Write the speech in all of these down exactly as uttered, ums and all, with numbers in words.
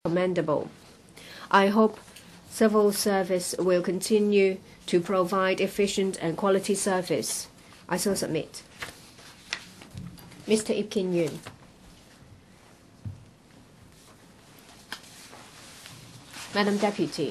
commendable. I hope civil service will continue to provide efficient and quality service. I so submit. Mister Ip Kin Yoon. Madam Deputy.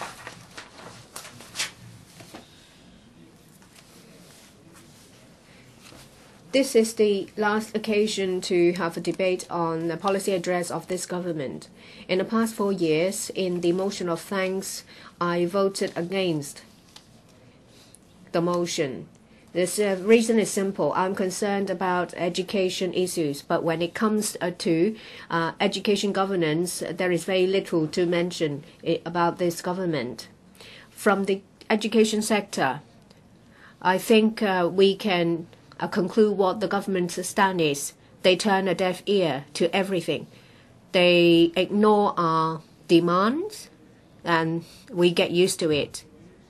This is the last occasion to have a debate on the policy address of this government. In the past four years, in the motion of thanks, I voted against the motion. The uh, reason is simple. I'm concerned about education issues, but when it comes uh, to uh, education governance, there is very little to mention about this government. From the education sector, I think uh, we can Uh, conclude what the government's stand is. They turn a deaf ear to everything. They ignore our demands, and we get used to it.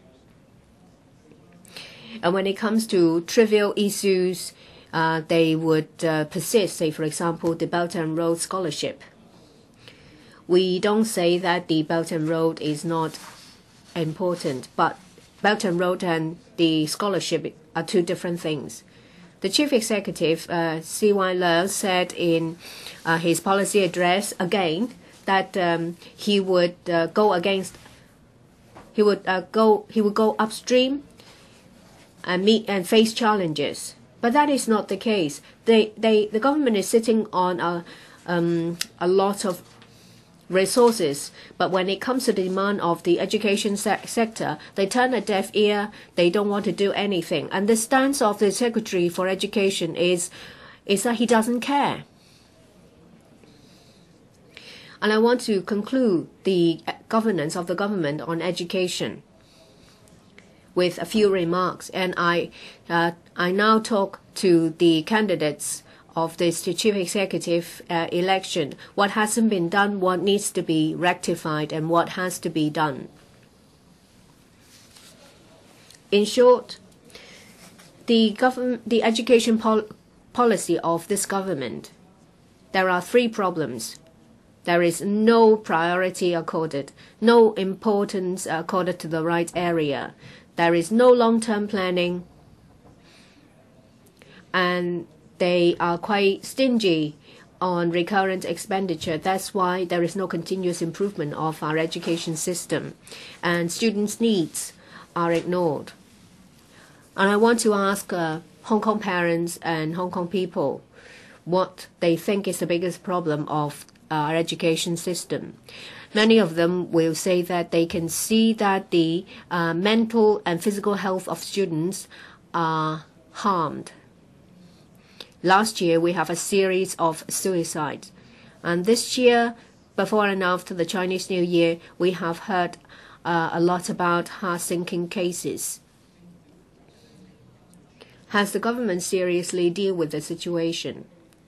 And when it comes to trivial issues, uh, they would uh, persist, say, for example, the Belt and Road Scholarship. We don't say that the Belt and Road is not important, but Belt and Road and the scholarship are two different things. The Chief Executive, uh, C Y Leung, said in uh, his policy address again that um, he would uh, go against, he would uh, go, he would go upstream and meet and face challenges. But that is not the case. They, they, the government is sitting on a, um, a lot of resources, but when it comes to the demand of the education se sector, they turn a deaf ear. They don't want to do anything. And the stance of the Secretary for Education is, is that he doesn't care. And I want to conclude the governance of the government on education with a few remarks. And I, uh, I now talk to the candidates of this Chief Executive uh, election, what hasn't been done, what needs to be rectified, and what has to be done. In short, the government, the education pol policy of this government, there are three problems. There is no priority accorded, no importance accorded to the right area. There is no long-term planning, and they are quite stingy on recurrent expenditure. That's why there is no continuous improvement of our education system, and students' needs are ignored. And I want to ask uh, Hong Kong parents and Hong Kong people what they think is the biggest problem of our education system. Many of them will say that they can see that the uh, mental and physical health of students are harmed. Last year, we have a series of suicides. And this year, before and after the Chinese New Year, we have heard uh, a lot about heart-sinking cases. Has the government seriously dealt with the situation?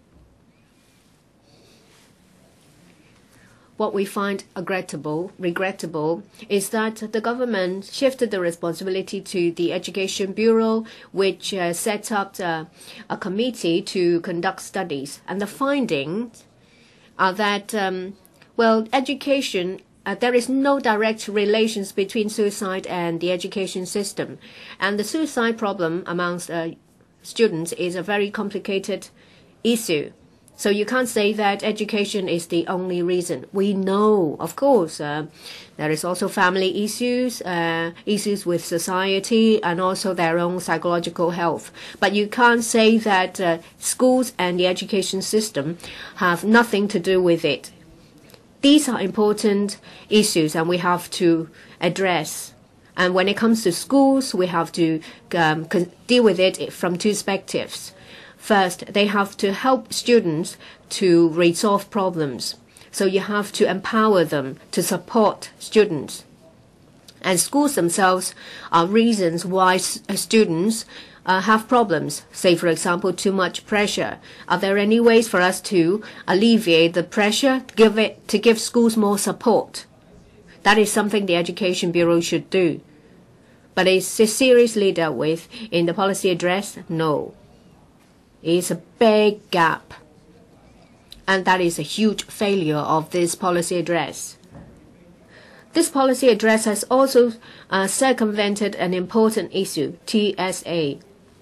What we find regrettable, regrettable is that the government shifted the responsibility to the Education Bureau, which uh, set up uh, a committee to conduct studies. And the findings are that, um, well, education, uh, there is no direct relations between suicide and the education system. And the suicide problem amongst uh, students is a very complicated issue. So you can't say that education is the only reason. We know, of course, uh, there is also family issues, uh, issues with society, and also their own psychological health. But you can't say that uh, schools and the education system have nothing to do with it. These are important issues, and we have to address. And when it comes to schools, we have to um, deal with it from two perspectives. First, they have to help students to resolve problems. So you have to empower them to support students. And schools themselves are reasons why students uh, have problems. Say, for example, too much pressure. Are there any ways for us to alleviate the pressure, to give it, to give schools more support? That is something the Education Bureau should do. But is it seriously dealt with in the policy address? No. It's a big gap. And that is a huge failure of this policy address. This policy address has also uh, circumvented an important issue, T S A.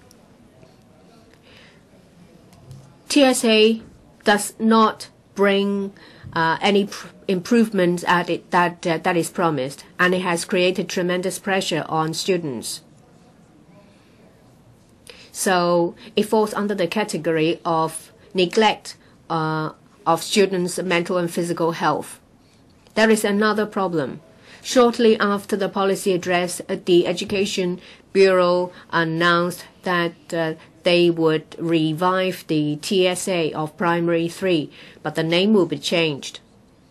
T S A does not bring uh, any pr improvement at it that, uh, that is promised, and it has created tremendous pressure on students. So it falls under the category of neglect uh, of students' mental and physical health. There is another problem. Shortly after the policy address, the Education Bureau announced that uh, they would revive the T S A of Primary three, but the name will be changed.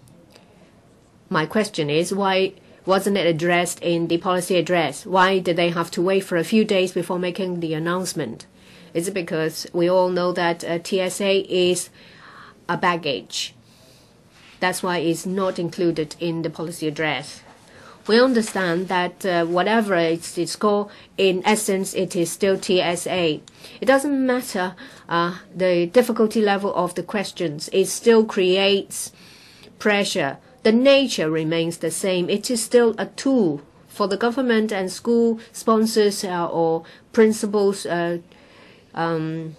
My question is, why wasn't it addressed in the policy address? Why did they have to wait for a few days before making the announcement? Is it because we all know that uh, T S A is a baggage? That's why it's not included in the policy address. We understand that uh, whatever it's, it's called, in essence, it is still T S A. It doesn't matter uh, the difficulty level of the questions. It still creates pressure. The nature remains the same. It is still a tool for the government and school sponsors uh, or principals uh, um,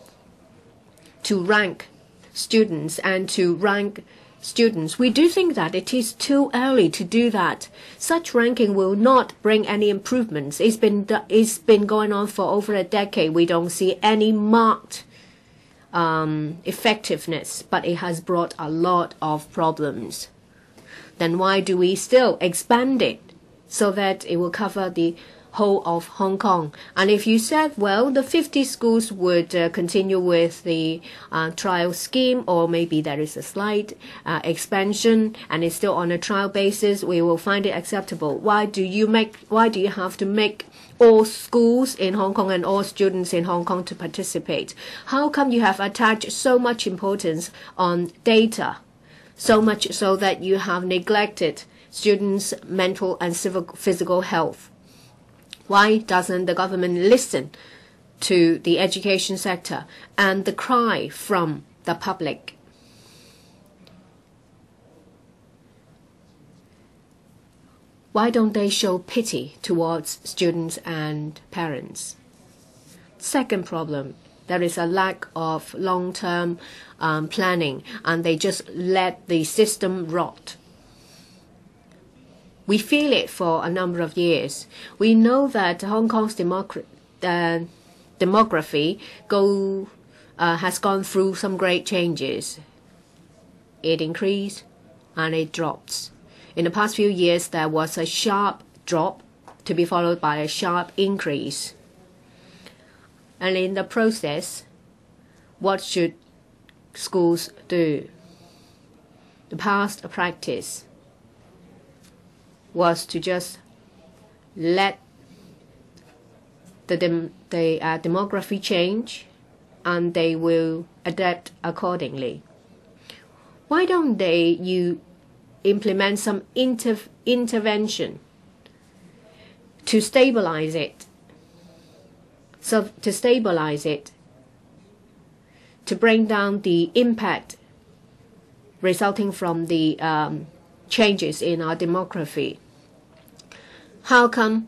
to rank students and to rank students. We do think that it is too early to do that. Such ranking will not bring any improvements. It's been it's been going on for over a decade. We don't see any marked um, effectiveness, but it has brought a lot of problems. Then why do we still expand it so that it will cover the whole of Hong Kong? And if you said, well, the fifty schools would uh, continue with the uh, trial scheme, or maybe there is a slight uh, expansion and it's still on a trial basis, we will find it acceptable. Why do you make? Why do you have to make all schools in Hong Kong and all students in Hong Kong to participate? How come you have attached so much importance on data, so much so that you have neglected students' mental and physical health? Why doesn't the government listen to the education sector and the cry from the public? Why don't they show pity towards students and parents? Second problem, there is a lack of long-term um, planning, and they just let the system rot. We feel it for a number of years. We know that Hong Kong's demogra uh, demography go, uh, has gone through some great changes. It increased and it drops. In the past few years, there was a sharp drop to be followed by a sharp increase. And in the process, what should schools do? The past practice was to just let the, dem the uh, demography change, and they will adapt accordingly. Why don't they you implement some inter intervention to stabilize it? So to stabilize it, to bring down the impact resulting from the um, changes in our demography. How come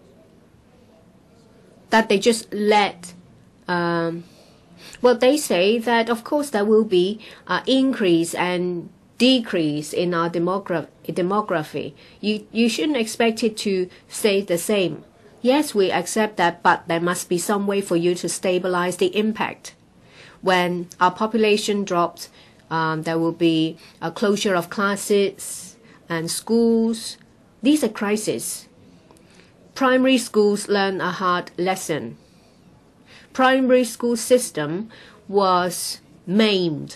that they just let, um, well, they say that of course there will be an increase and decrease in our demogra demography. You, you shouldn't expect it to stay the same. Yes, we accept that, but there must be some way for you to stabilize the impact. When our population drops, um, there will be a closure of classes and schools. These are crises. Primary schools learn a hard lesson. Primary school system was maimed,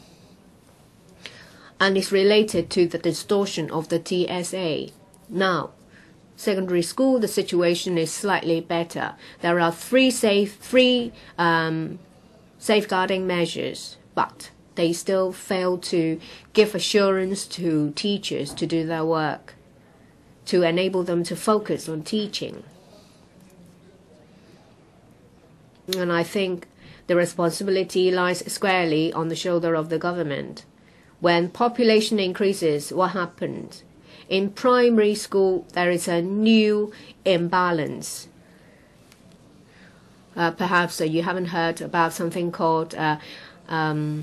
and is related to the distortion of the T S A. Now, secondary school, the situation is slightly better. There are three safe, three um, safeguarding measures, but they still fail to give assurance to teachers to do their work, to enable them to focus on teaching. And I think the responsibility lies squarely on the shoulder of the government. when population increases, what happens? In primary school, there is a new imbalance. Uh, perhaps uh, you haven't heard about something called uh, um,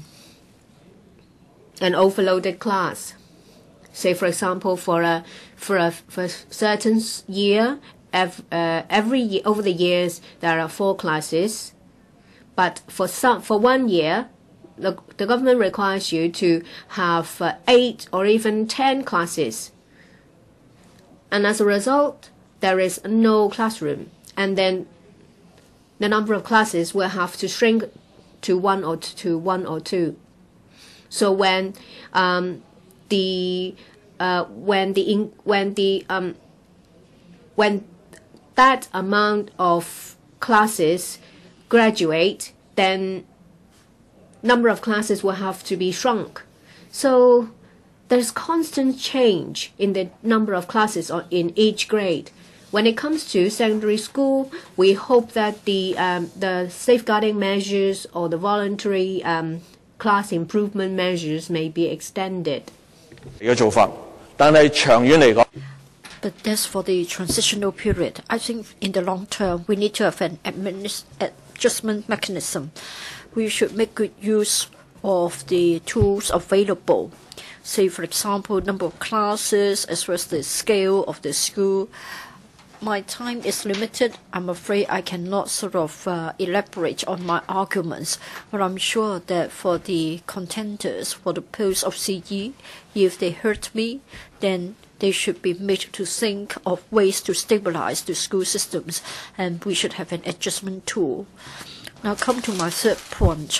an overloaded class. Say, for example, for a for a, for a certain year, ev uh, every year over the years there are four classes, but for some for one year, the the government requires you to have uh, eight or even ten classes, and as a result, there is no classroom, and then the number of classes will have to shrink to one or to one or two. So when um, the uh, when the in, when the um, when that amount of classes graduate, then number of classes will have to be shrunk. So there's constant change in the number of classes in each grade. When it comes to secondary school, we hope that the um, the safeguarding measures or the voluntary um, class improvement measures may be extended. But that's for the transitional period. I think in the long term, we need to have an adjustment mechanism. We should make good use of the tools available. Say, for example, number of classes as well as the scale of the school. My time is limited. I'm afraid I cannot sort of uh, elaborate on my arguments, but I'm sure that for the contenders for the post of C E, if they hurt me, then they should be made to think of ways to stabilize the school systems, and we should have an adjustment tool. Now come to my third point.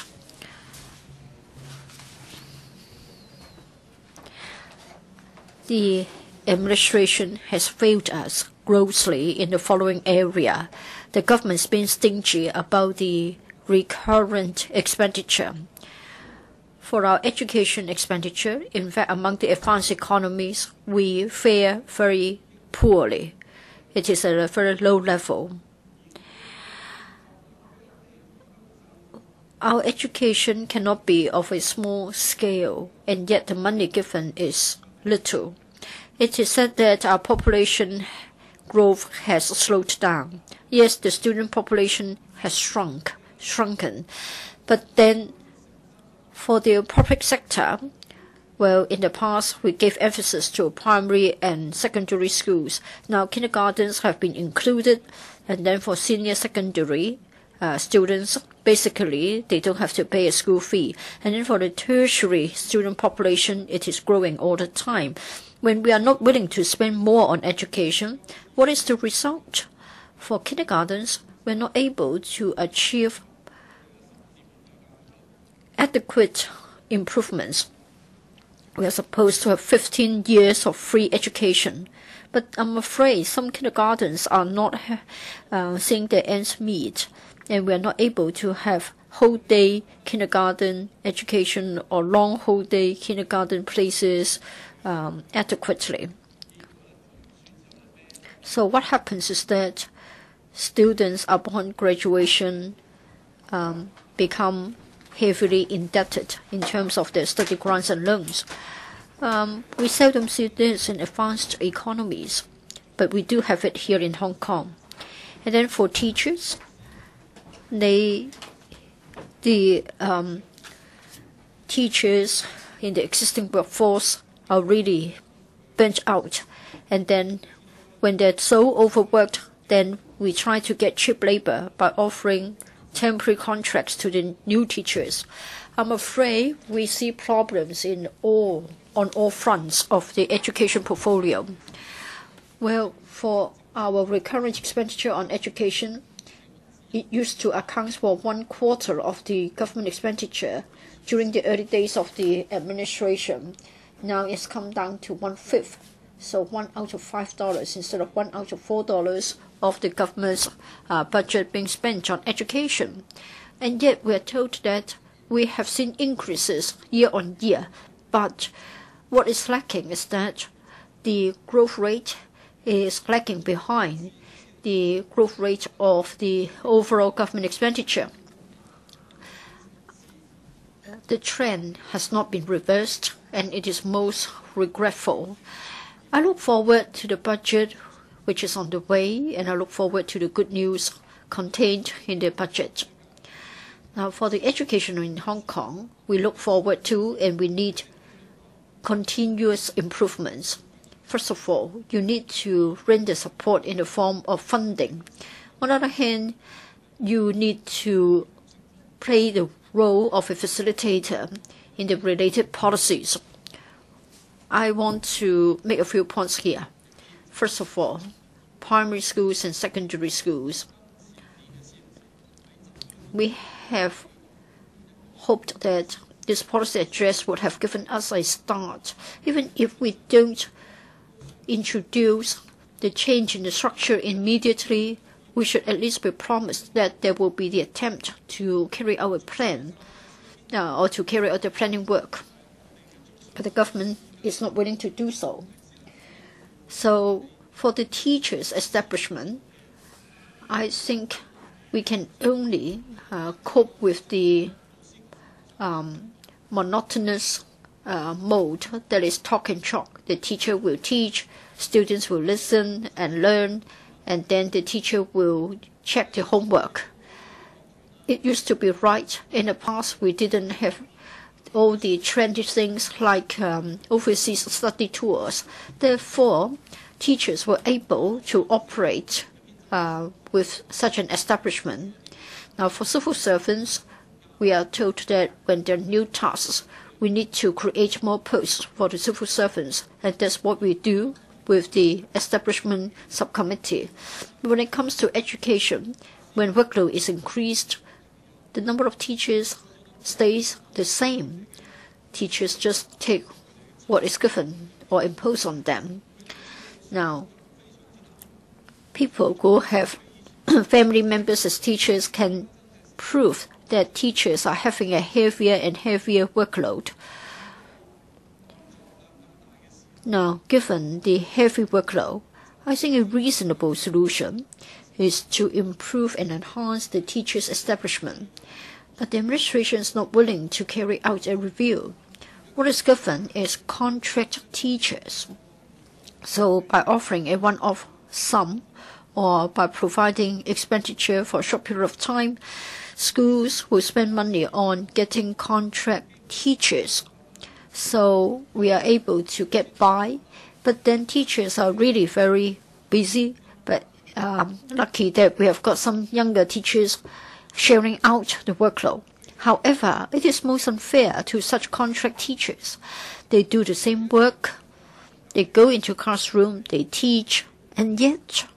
The administration has failed us grossly in the following area. The government's been stingy about the recurrent expenditure. For our education expenditure, in fact, among the advanced economies, we fare very poorly. It is at a very low level. Our education cannot be of a small scale, and yet the money given is little. It is said that our population growth has slowed down. Yes, the student population has shrunk, shrunken. But then for the public sector, well, in the past, we gave emphasis to primary and secondary schools. Now, kindergartens have been included, and then for senior secondary uh, students, basically, they don't have to pay a school fee. And then for the tertiary student population, it is growing all the time. When we are not willing to spend more on education, what is the result? For kindergartens, we're not able to achieve adequate improvements. We are supposed to have fifteen years of free education, but I'm afraid some kindergartens are not uh, seeing their ends meet, and we are not able to have whole day kindergarten education or long whole day kindergarten places um, adequately. So what happens is that students upon graduation um, become heavily indebted in terms of their study grants and loans. Um, we seldom see this in advanced economies, but we do have it here in Hong Kong. And then for teachers, they, the um, teachers in the existing workforce are really burnt out. And then when they're so overworked, then we try to get cheap labor by offering temporary contracts to the new teachers. I'm afraid we see problems in all on all fronts of the education portfolio. Well, for our recurrent expenditure on education, it used to account for one quarter of the government expenditure during the early days of the administration. Now it's come down to one fifth, so one out of five dollars instead of one out of four dollars of the government's uh, budget being spent on education. And yet we are told that we have seen increases year on year, but what is lacking is that the growth rate is lagging behind the growth rate of the overall government expenditure. the trend has not been reversed, and it is most regretful. I look forward to the budget which is on the way, and I look forward to the good news contained in the budget. Now, for the education in Hong Kong, we look forward to and we need continuous improvements. First of all, you need to render support in the form of funding. On the other hand, you need to play the role of a facilitator in the related policies. I want to make a few points here. First of all, primary schools and secondary schools. We have hoped that this policy address would have given us a start. Even if we don't introduce the change in the structure immediately, we should at least be promised that there will be the attempt to carry out a plan uh, or to carry out the planning work. But the government is not willing to do so. So for the teachers' establishment, I think we can only uh, cope with the um, monotonous uh, mode that is talk and chalk. The teacher will teach, students will listen and learn, and then the teacher will check the homework. It used to be right. In the past, we didn't have all the trendy things like um, overseas study tours. Therefore, teachers were able to operate uh, with such an establishment. Now, for civil servants, we are told that when there are new tasks, we need to create more posts for the civil servants, and that's what we do with the establishment subcommittee. When it comes to education, when workload is increased, the number of teachers stays the same. Teachers just take what is given or imposed on them. Now, people who have family members as teachers can prove that teachers are having a heavier and heavier workload. Now, given the heavy workload, I think a reasonable solution is to improve and enhance the teachers' establishment. But the administration is not willing to carry out a review. What is given is contract teachers. So by offering a one-off sum or by providing expenditure for a short period of time, schools will spend money on getting contract teachers. So we are able to get by, but then teachers are really very busy, but um, lucky that we have got some younger teachers sharing out the workload. However, it is most unfair to such contract teachers. They do the same work, they go into classroom, they teach, and yet,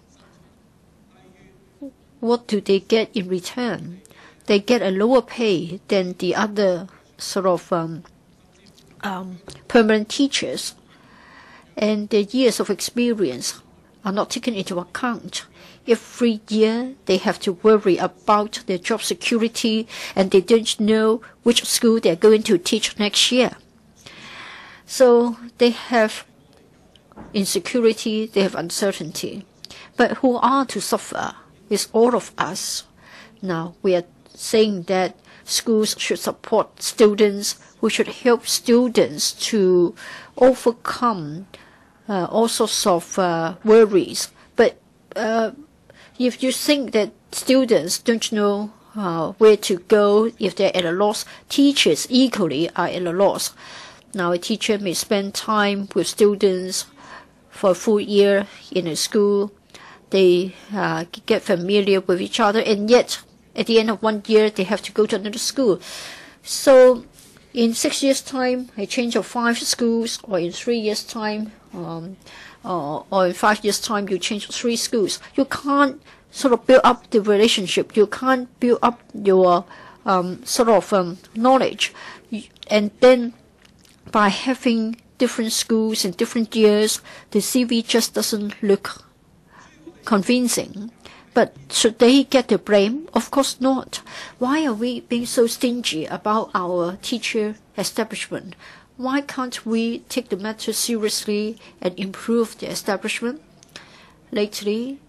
what do they get in return? They get a lower pay than the other sort of um, um, permanent teachers, and their years of experience are not taken into account. Every year they have to worry about their job security, and they don't know which school they're going to teach next year. So they have insecurity, they have uncertainty. But who are to suffer is all of us. Now we are saying that schools should support students, we should help students to overcome uh, all sorts of uh, worries. But uh, if you think that students don't know uh, where to go, if they're at a loss, teachers equally are at a loss. Now a teacher may spend time with students for a full year in a school. They uh, get familiar with each other, and yet at the end of one year they have to go to another school. So in six years' time, a change of five schools, or in three years' time, um, uh, or in five years' time, you change three schools. You can't sort of build up the relationship. You can't build up your um, sort of um, knowledge. And then by having different schools in different years, the C V just doesn't look convincing. But should they get the blame? Of course not. Why are we being so stingy about our teacher establishment? Why can't we take the matter seriously and improve the establishment? Lately,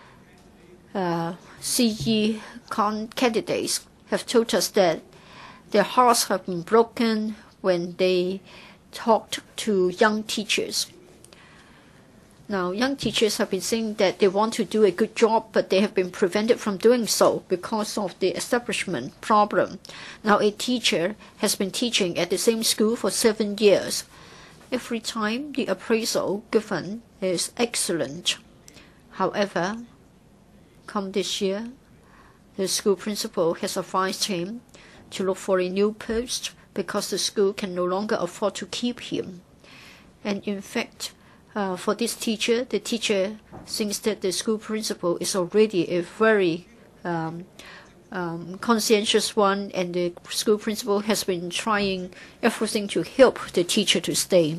uh, C E con candidates have told us that their hearts have been broken when they talked to young teachers. Now, young teachers have been saying that they want to do a good job, but they have been prevented from doing so because of the establishment problem. Now, a teacher has been teaching at the same school for seven years. Every time the appraisal given is excellent. However, come this year, the school principal has advised him to look for a new post because the school can no longer afford to keep him. And in fact, uh, for this teacher, the teacher thinks that the school principal is already a very um, um, conscientious one, and the school principal has been trying everything to help the teacher to stay.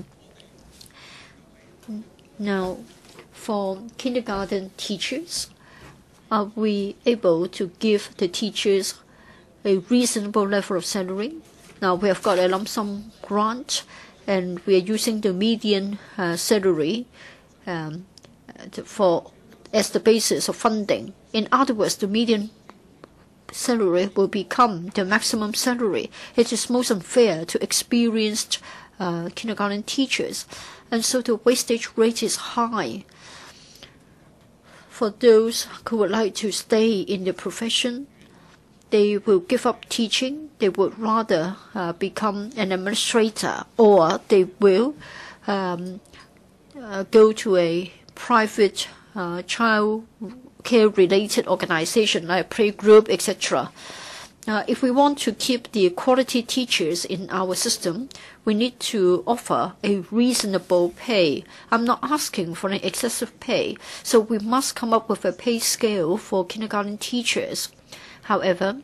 Now, for kindergarten teachers, are we able to give the teachers a reasonable level of salary? Now, we have got a lump sum grant, and we are using the median uh, salary um, to, for as the basis of funding. In other words, the median salary will become the maximum salary. It is most unfair to experienced uh, kindergarten teachers, and so the wastage rate is high. For those who would like to stay in the profession, they will give up teaching. They would rather uh, become an administrator, or they will um, uh, go to a private uh, child care related organization like playgroup, et cetera. Uh, if we want to keep the quality teachers in our system, we need to offer a reasonable pay. I'm not asking for an excessive pay, so we must come up with a pay scale for kindergarten teachers. However,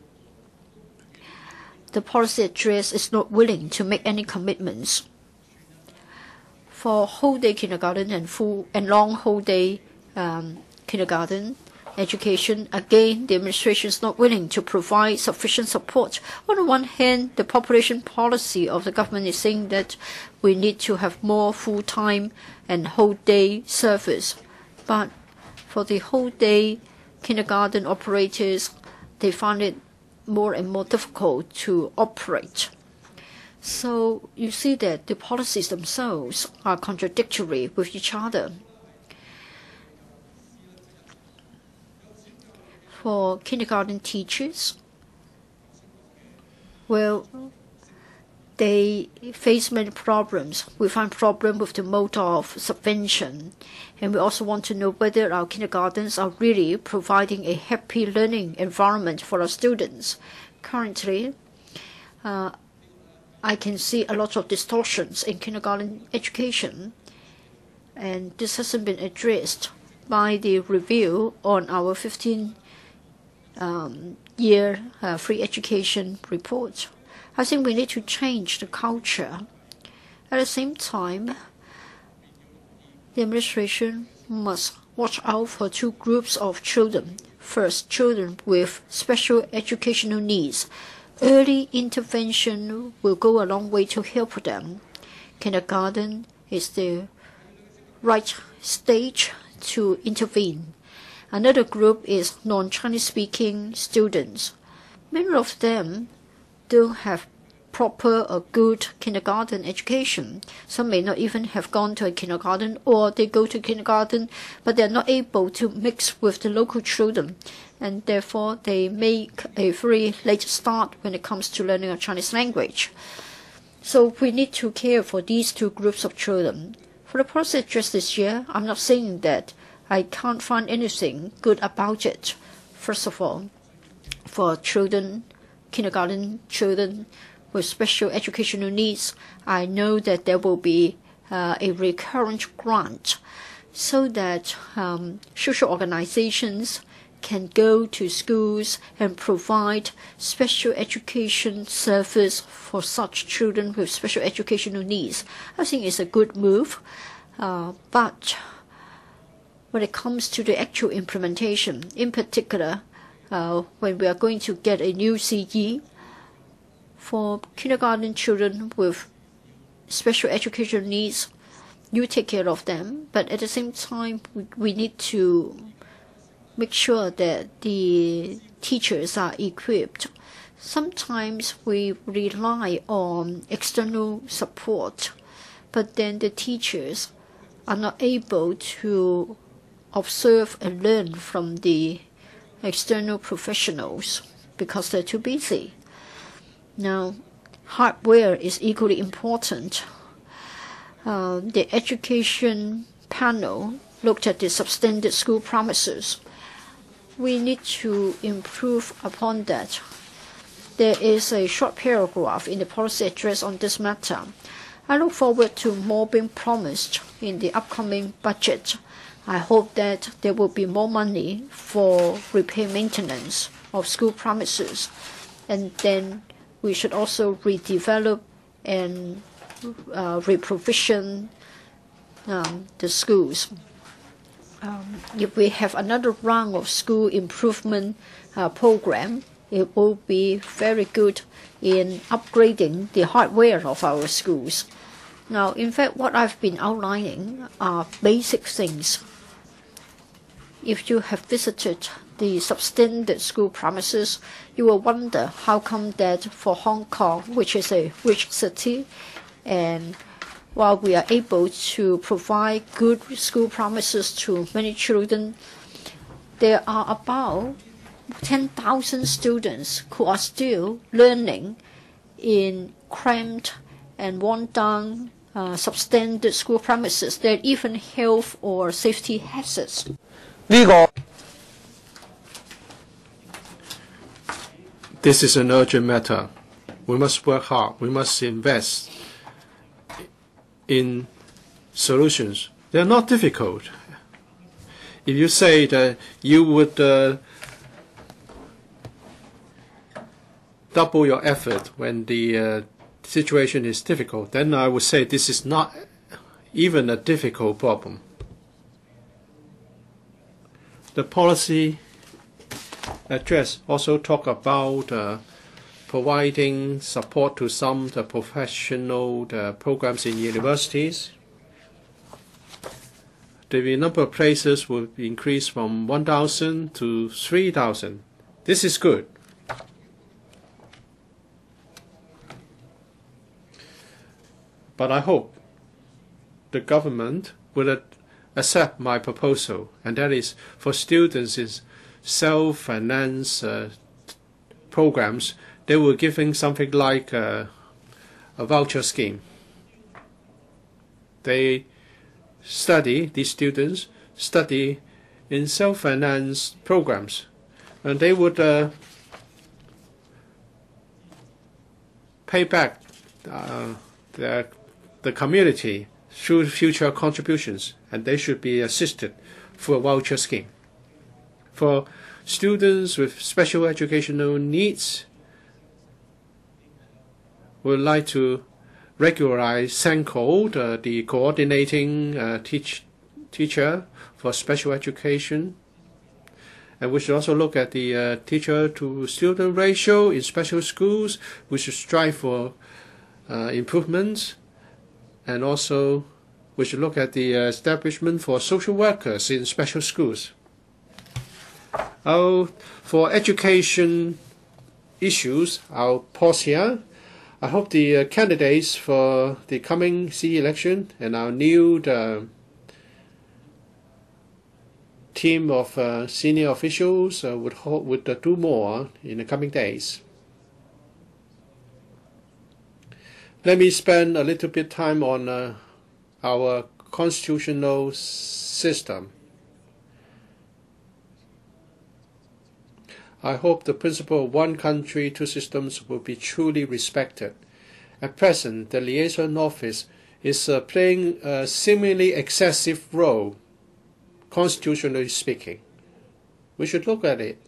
the policy address is not willing to make any commitments. For whole-day kindergarten and full and long whole-day um, kindergarten education, again, the administration is not willing to provide sufficient support. On the one hand, the population policy of the government is saying that we need to have more full-time and whole-day service. But for the whole-day kindergarten operators, they find it more and more difficult to operate. So you see that the policies themselves are contradictory with each other. For kindergarten teachers, well, they face many problems. We find problems with the mode of subvention, and we also want to know whether our kindergartens are really providing a happy learning environment for our students. Currently, uh, I can see a lot of distortions in kindergarten education, and this hasn't been addressed by the review on our fifteen Um, year uh, free education report. I think we need to change the culture. At the same time, the administration must watch out for two groups of children. First, children with special educational needs. Early intervention will go a long way to help them. Kindergarten is the right stage to intervene. Another group is non-Chinese speaking students. Many of them don't have proper or good kindergarten education. Some may not even have gone to a kindergarten, or they go to kindergarten, but they're not able to mix with the local children, and therefore they make a very late start when it comes to learning a Chinese language. So we need to care for these two groups of children. For the policy address this year, I'm not saying that I can't find anything good about it. First of all, for children, kindergarten children with special educational needs, I know that there will be uh, a recurrent grant so that um, social organizations can go to schools and provide special education service for such children with special educational needs. I think it's a good move, uh, but when it comes to the actual implementation, in particular, uh, when we are going to get a new C E for kindergarten children with special educational needs, you take care of them, but at the same time, we, we need to make sure that the teachers are equipped Sometimes we rely on external support, but then the teachers are not able to observe and learn from the external professionals because they're too busy. Now, hardware is equally important. Uh, the education panel looked at the substandard school premises. We need to improve upon that. There is a short paragraph in the policy address on this matter. I look forward to more being promised in the upcoming budget. I hope that there will be more money for repair maintenance of school premises, and then we should also redevelop and uh, reprovision um, the schools. Um, if we have another round of school improvement uh, program, it will be very good in upgrading the hardware of our schools. Now, in fact, what I've been outlining are basic things. If you have visited the substandard school premises, you will wonder how come that for Hong Kong, which is a rich city, and while we are able to provide good school premises to many children, there are about ten thousand students who are still learning in cramped and worn-down uh, substandard school premises. There are even health or safety hazards. This is an urgent matter. We must work hard. We must invest in solutions. They are not difficult. If you say that you would uh, double your effort when the uh, situation is difficult, then I would say this is not even a difficult problem. The policy address also talk about uh, providing support to some the professional the programs in universities. The number of places will increase from one thousand to three thousand. This is good. But I hope the government will accept my proposal, and that is for students in self-finance uh, programs, they were giving something like uh, a voucher scheme. They study, these students study in self-finance programs, and they would uh, pay back uh, the, the community through future contributions, and they should be assisted through a voucher scheme. For students with special educational needs, we would like to regularize Senko, the, the coordinating uh, teach, teacher for special education. And we should also look at the uh, teacher-to-student ratio in special schools. We should strive for uh, improvements. And also, we should look at the uh, establishment for social workers in special schools. Oh, for education issues, I'll pause here. I hope the uh, candidates for the coming C election and our new uh, team of uh, senior officials uh, would, would uh, do more in the coming days. Let me spend a little bit time on uh, our constitutional system. I hope the principle of one country, two systems will be truly respected. At present, the liaison office is uh, playing a seemingly excessive role, constitutionally speaking. We should look at it.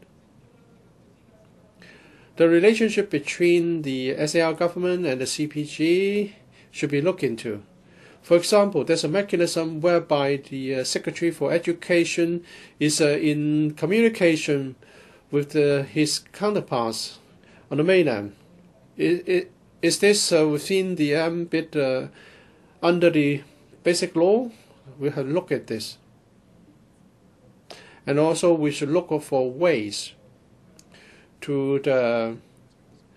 The relationship between the S A R government and the C P G should be looked into. For example, there's a mechanism whereby the uh, Secretary for Education is uh, in communication with the, his counterparts on the mainland. Is, is this uh, within the ambit uh, under the basic law? We have to look at this. And also we should look for ways to the,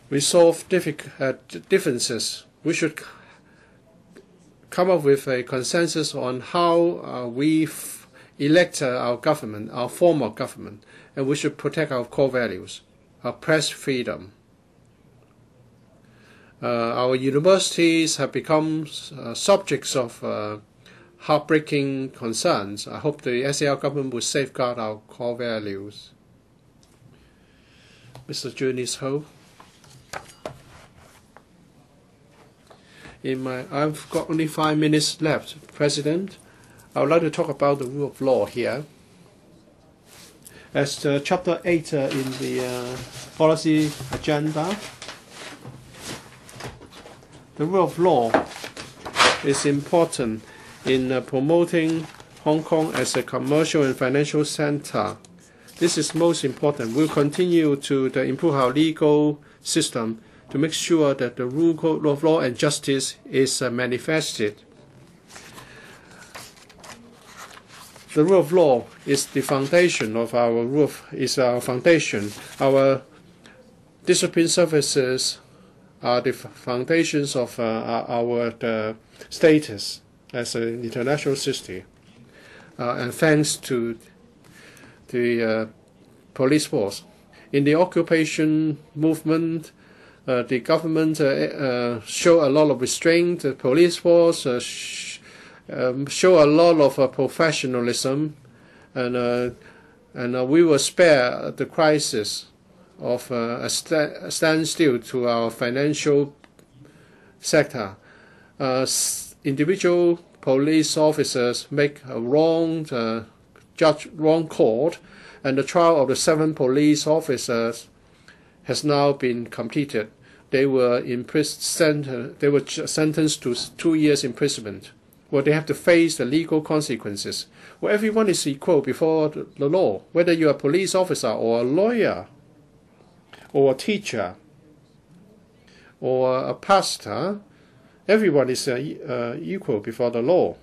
resolve uh, differences. We should come up with a consensus on how uh, we f elect uh, our government, our form of government, and we should protect our core values, our press freedom. Uh, our universities have become uh, subjects of uh, heartbreaking concerns. I hope the S A R government will safeguard our core values. Mister Junis Ho. In my, I've got only five minutes left, President. I would like to talk about the rule of law here. As uh, Chapter eight uh, in the uh, policy agenda, the rule of law is important in uh, promoting Hong Kong as a commercial and financial center. This is most important. We'll continue to uh, improve our legal system to make sure that the rule of law and justice is uh, manifested. The rule of law is the foundation of our roof, is our foundation. Our discipline services are the foundations of uh, our uh, status as an international city. Uh, and thanks to the uh, police force. In the occupation movement, uh, the government uh, uh, show a lot of restraint. The police force uh, sh um, show a lot of uh, professionalism, and uh, and uh, we will spare the crisis of uh, a, sta a standstill to our financial sector. Uh, individual police officers make a wrong uh, judge wrong call, and the trial of the seven police officers has now been completed. They were imprisoned. They were sentenced to two years imprisonment, where they have to face the legal consequences. Where everyone is equal before the law, whether you are a police officer or a lawyer, or a teacher, or a pastor. Everyone is uh, uh, equal before the law.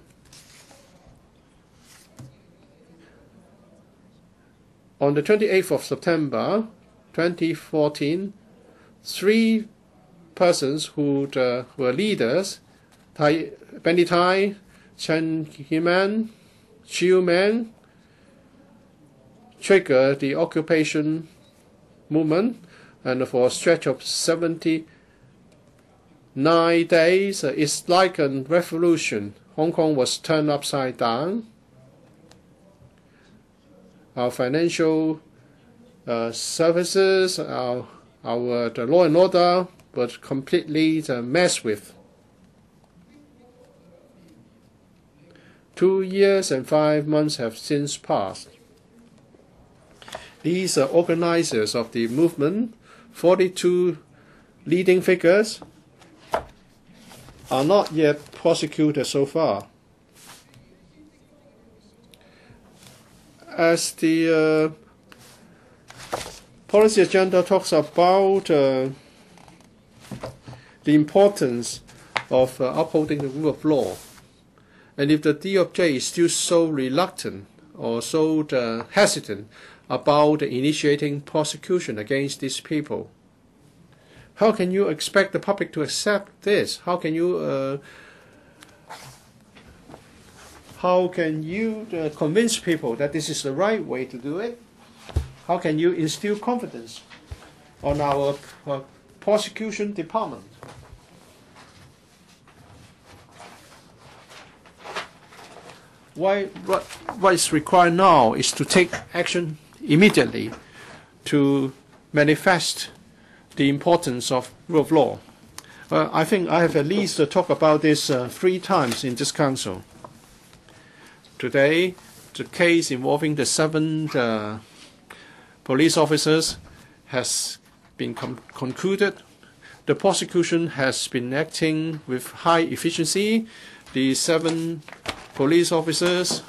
On the twenty-eighth of September twenty fourteen, three persons who uh, were leaders, Tai, Benny Tai, Chen Himan, Chiu Man, triggered the occupation movement, and for a stretch of seventy-nine days, uh, it's like a revolution. Hong Kong was turned upside down. Our financial uh, services, our, our the law and order, was completely uh, messed with. Two years and five months have since passed. These uh, organizers of the movement, forty-two leading figures, are not yet prosecuted so far. As the uh, policy agenda talks about uh, the importance of uh, upholding the rule of law, and if the D O J is still so reluctant or so uh, hesitant about initiating prosecution against these people, how can you expect the public to accept this? How can you uh, how can you uh, convince people that this is the right way to do it? How can you instill confidence on our uh, prosecution department? Why, what, what is required now is to take action immediately to manifest the importance of rule of law. Uh, I think I have at least uh, talked about this uh, three times in this council. Today, the case involving the seven uh, police officers has been concluded. The prosecution has been acting with high efficiency. The seven police officers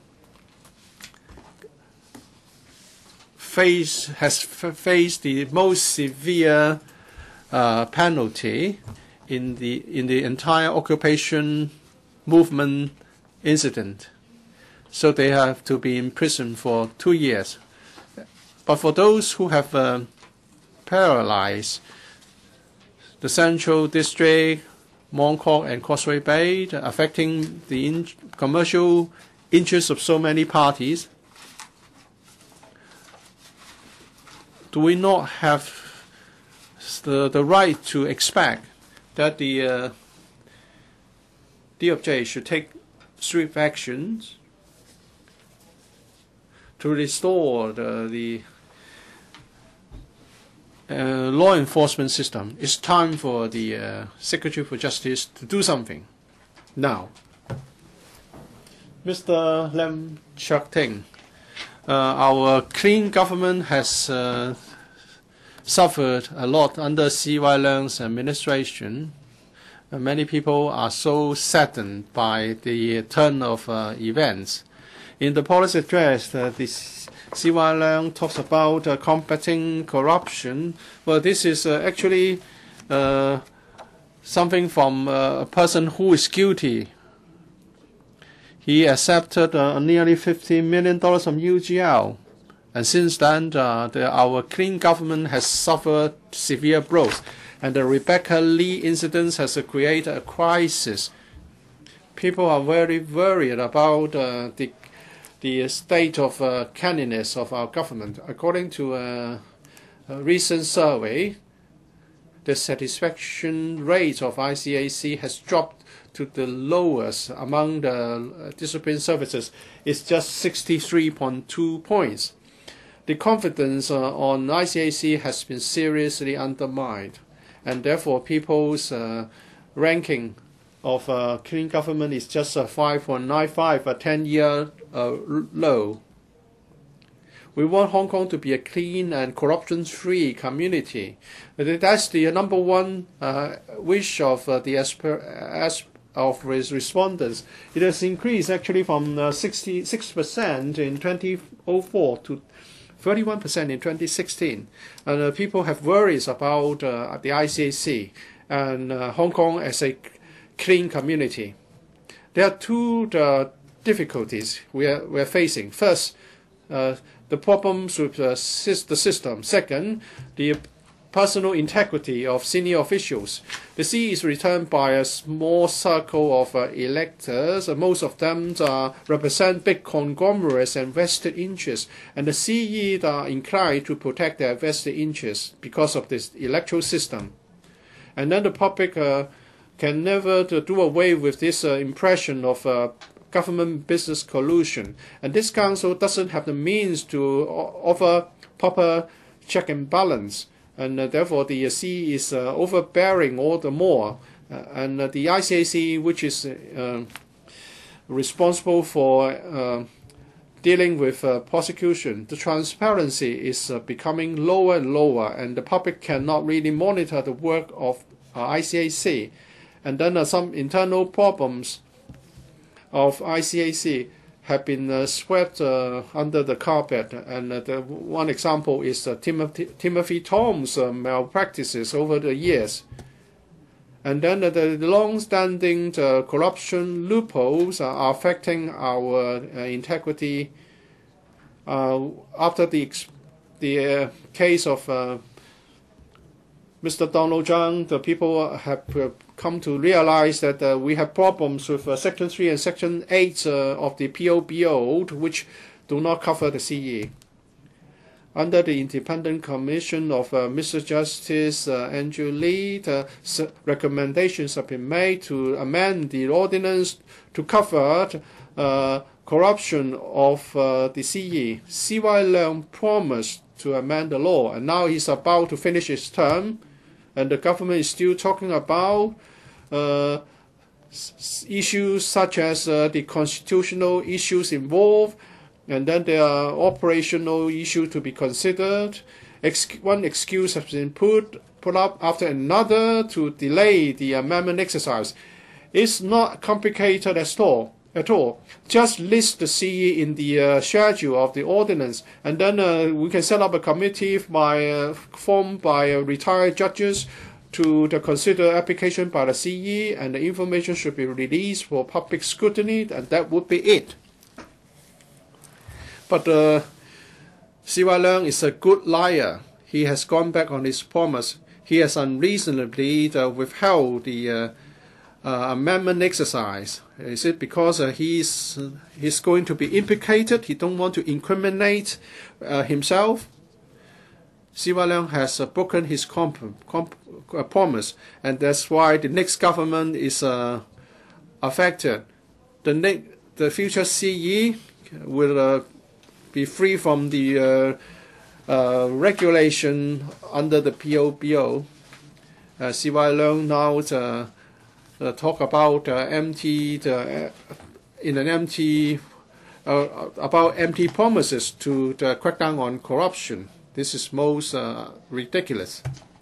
face has faced the most severe uh, penalty in the in the entire occupation movement incident. So they have to be in prison for two years. But for those who have uh, paralyzed the Central District, Mong Kok and Causeway Bay, affecting the in commercial interests of so many parties. Do we not have the, the right to expect that the uh, D O J should take swift actions to restore the, the uh, law enforcement system? It's time for the uh, Secretary for Justice to do something now. Mister Lam Chak Ting, uh, our clean government has uh, suffered a lot under C Y Leung's administration. Uh, many people are so saddened by the turn of uh, events. In the policy address, uh, this C Y Leung talks about uh, combating corruption. Well, this is uh, actually uh, something from uh, a person who is guilty. He accepted uh, nearly fifty million dollars from U G L. And since then, uh, the, our clean government has suffered severe blows. And the Rebecca Lee incident has uh, created a crisis. People are very worried about uh, the, the state of uh, cleanliness of our government. According to uh, a recent survey, the satisfaction rate of I C A C has dropped to the lowest among the discipline services. It's just sixty-three point two points. The confidence uh, on I C A C has been seriously undermined, and therefore people's uh, ranking of uh, clean government is just a five point nine five, a ten-year uh, low. We want Hong Kong to be a clean and corruption-free community. That's the number one uh, wish of uh, the asper as of his respondents. It has increased actually from uh, sixty-six percent in twenty oh four to thirty-one percent in twenty sixteen. And uh, people have worries about uh, the I C A C and uh, Hong Kong as a clean community. There are two uh, difficulties we are, we are facing. First, uh, the problems with uh, the system. Second, the personal integrity of senior officials. The C E is returned by a small circle of uh, electors. Uh, most of them uh, represent big conglomerates and vested interests, and the C E are inclined to protect their vested interests because of this electoral system. And then the public uh, can never uh, do away with this uh, impression of uh, government-business collusion, and this council doesn't have the means to offer proper check and balance. And uh, therefore the uh, C E is uh, overbearing all the more. Uh, and uh, the I C A C, which is uh, responsible for uh, dealing with uh, prosecution, the transparency is uh, becoming lower and lower, and the public cannot really monitor the work of uh, I C A C. And then uh, some internal problems of I C A C have been uh, swept uh, under the carpet, and uh, the one example is uh, Timothy, Timothy Tom's uh, malpractices over the years. And then uh, the long-standing uh, corruption loopholes are affecting our uh, integrity. Uh, after the, the uh, case of uh, Mister Donald Cheung, the people have uh, come to realize that uh, we have problems with uh, Section three and Section eight uh, of the P O B O, which do not cover the C E. Under the independent commission of uh, Mister Justice uh, Andrew Leung, the recommendations have been made to amend the ordinance to cover uh, corruption of uh, the C E. C Y Leung promised to amend the law, and now he's about to finish his term, and the government is still talking about uh, issues such as uh, the constitutional issues involved, and then there are operational issues to be considered. Ex one excuse has been put, put up after another to delay the amendment exercise. It's not complicated at all. At all. Just list the C E in the uh, schedule of the ordinance, and then uh, we can set up a committee by, uh, formed by uh, retired judges to, to consider application by the C E, and the information should be released for public scrutiny, and that would be it. But uh, C Y Leung is a good liar. He has gone back on his promise. he has unreasonably uh, withheld the uh, uh, amendment exercise? Is it because uh, he's uh, he's going to be implicated? He don't want to incriminate uh, himself? S H I U Leung has uh, broken his comp comp uh, promise, and that's why the next government is uh, affected. The ne the future C E will uh, be free from the uh, uh, regulation under the P O B O. Uh, S H I U Leung now uh, uh, talk about uh, empty uh, in an empty uh, about empty promises to uh, crack down on corruption. This is most uh, ridiculous.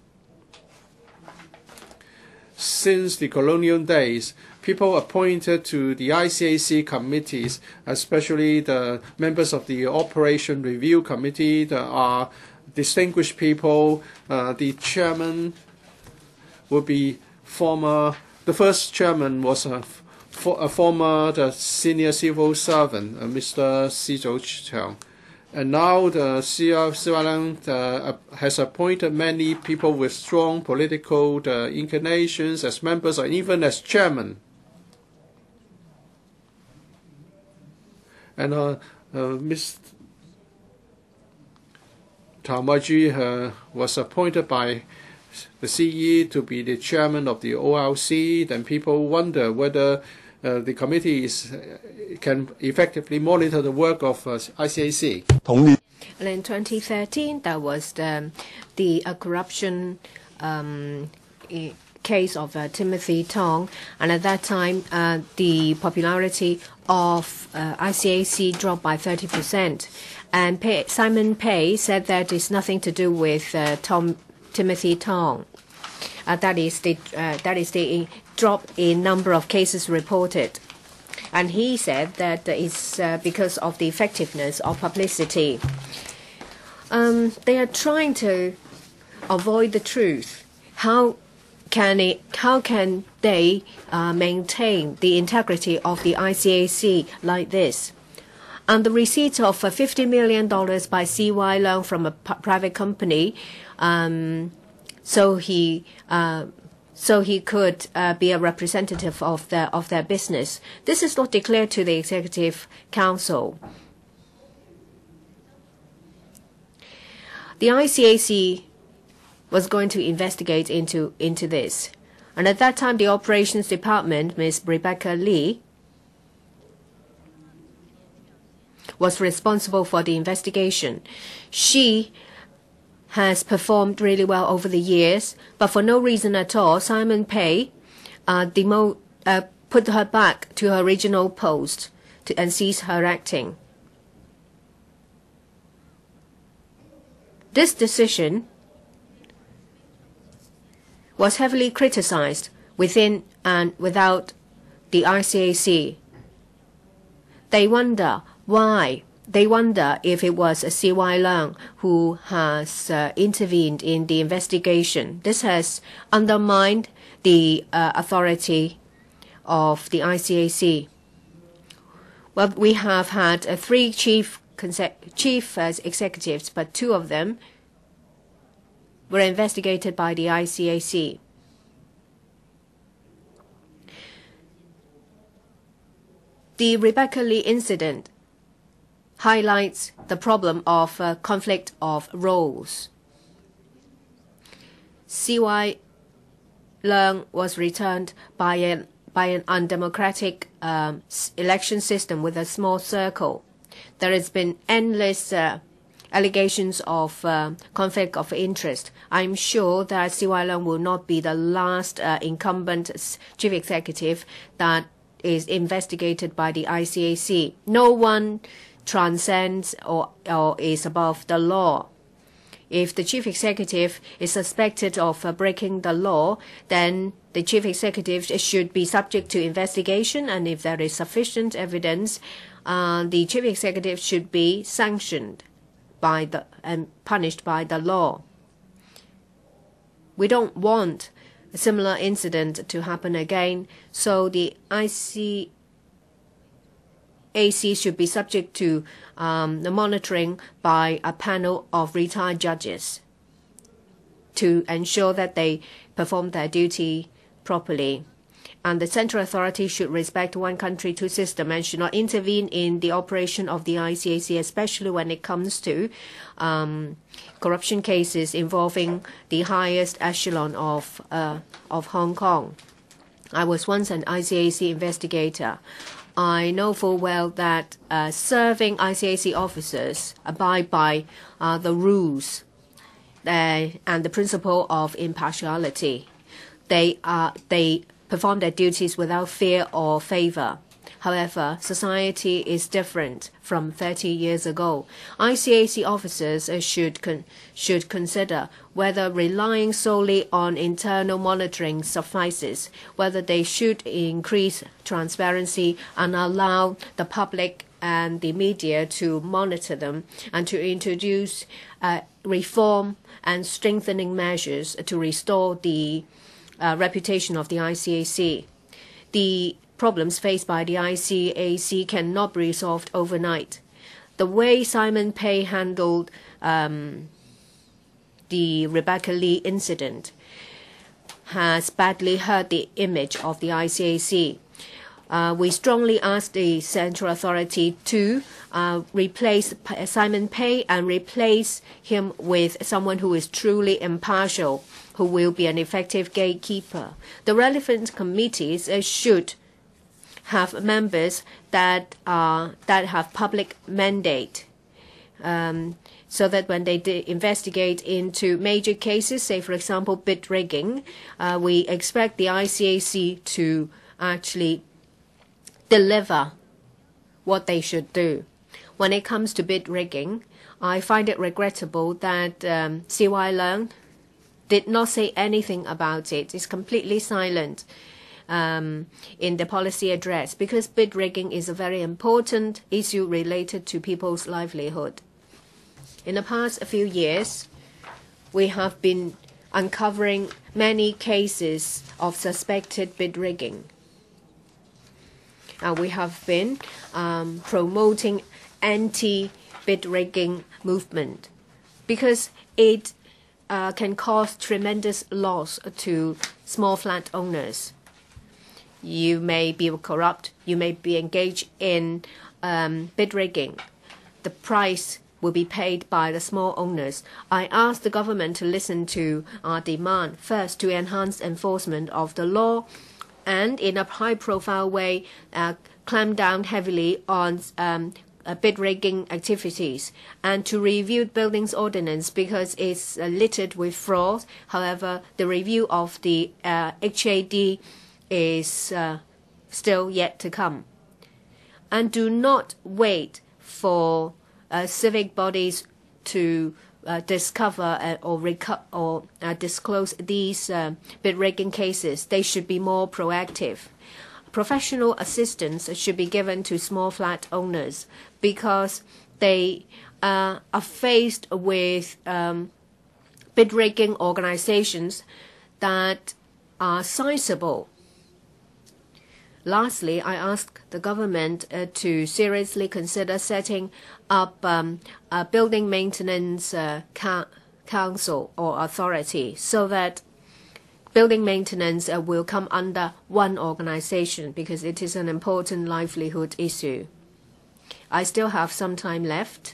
Since the colonial days, people appointed to the I C A C committees, especially the members of the Operation Review Committee, that are distinguished people. Uh, the chairman will be former, the first chairman was a, for, a former the senior civil servant, uh, Mister Shiju Ka-chun. And now the S H I U Leung uh, has appointed many people with strong political uh, inclinations as members or even as chairman. And uh, uh, Miz Tao Wai-ji uh, was appointed by the C E to be the chairman of the O L C. Then people wonder whether uh, the committee is, uh, can effectively monitor the work of uh, I C A C. And in twenty thirteen, there was the, the uh, corruption um, case of uh, Timothy Tong, and at that time, uh, the popularity of uh, I C A C dropped by thirty percent. And Pei, Simon Pei said that it's nothing to do with uh, Tom, Timothy Tong. Uh, that is the uh, that is the drop in number of cases reported. And he said that it's uh, because of the effectiveness of publicity. Um, they are trying to avoid the truth. How can it, how can they uh, maintain the integrity of the I C A C like this? And the receipt of uh, fifty million dollars by S H I U Leung from a private company, um, so he uh, so he could uh, be a representative of their of their business. This is not declared to the Executive Council. The I C A C was going to investigate into into this, and at that time, the Operations Department, Miz Rebecca Lee, was responsible for the investigation. She has performed really well over the years, but for no reason at all, Simon Pei uh, demo uh, put her back to her original post to, and ceased her acting. This decision was heavily criticized within and without the I C A C. They wonder why. They wonder if it was S H I U Leung who has uh, intervened in the investigation. This has undermined the uh, authority of the I C A C. Well, we have had uh, three chief chief uh, executives, but two of them were investigated by the I C A C. The Rebecca Lee incident highlights the problem of uh, conflict of roles. S H I U Leung was returned by an, by an undemocratic um, election system with a small circle. There has been endless uh, allegations of uh, conflict of interest. I'm sure that S H I U Leung will not be the last uh, incumbent chief executive that is investigated by the I C A C. No one transcends or, or is above the law. If the chief executive is suspected of uh, breaking the law, then the chief executive should be subject to investigation, and if there is sufficient evidence, uh, the chief executive should be sanctioned by the and punished by the law. We don't want a similar incident to happen again, so the I C A C should be subject to um, the monitoring by a panel of retired judges. to ensure that they perform their duty properly. And the central authority should respect one country, two system and should not intervene in the operation of the I C A C, especially when it comes to um, corruption cases involving the highest echelon of, uh, of Hong Kong. I was once an I C A C investigator. I know full well that uh, serving I C A C officers abide by uh, the rules uh, and the principle of impartiality. They are they perform their duties without fear or favor. However, society is different from thirty years ago. I C A C officers uh, should con should consider whether relying solely on internal monitoring suffices, whether they should increase transparency and allow the public and the media to monitor them, and to introduce uh, reform and strengthening measures to restore the Uh, reputation of the I C A C. The problems faced by the I C A C cannot be resolved overnight. The way Simon Pei handled um, the Rebecca Lee incident has badly hurt the image of the I C A C. Uh, we strongly ask the central authority to uh, replace Simon Pei and replace him with someone who is truly impartial, who will be an effective gatekeeper. The relevant committees uh, should have members that are that have public mandate, um, so that when they investigate into major cases, say for example bid rigging, uh, we expect the I C A C to actually deliver what they should do. When it comes to bid rigging, I find it regrettable that um, C Y Leung did not say anything about it. It's completely silent um, in the policy address, because bid rigging is a very important issue related to people's livelihood. In the past few years, we have been uncovering many cases of suspected bid rigging. Uh, we have been um, promoting anti-bid rigging movement because it uh, can cause tremendous loss to small flat owners. You may be corrupt, you may be engaged in um, bid rigging. The price will be paid by the small owners. I ask the government to listen to our demand, first to enhance enforcement of the law, and in a high-profile way, uh, clamp down heavily on um, uh, bid rigging activities, and to review buildings ordinance because it's uh, littered with fraud. However, the review of the uh, H A D is uh, still yet to come. And do not wait for uh, civic bodies to Uh, discover uh, or, reco or uh, disclose these uh, bid rigging cases. They should be more proactive. Professional assistance should be given to small flat owners because they uh, are faced with um, bid rigging organizations that are sizable. Lastly, I ask the government uh, to seriously consider setting up um, a building maintenance uh, council or authority so that building maintenance uh, will come under one organization, because it is an important livelihood issue. I still have some time left.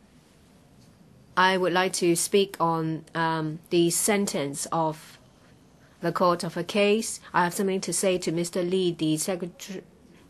I would like to speak on um, the sentence of the court of a case. I have something to say to Mister Lee, the secretary,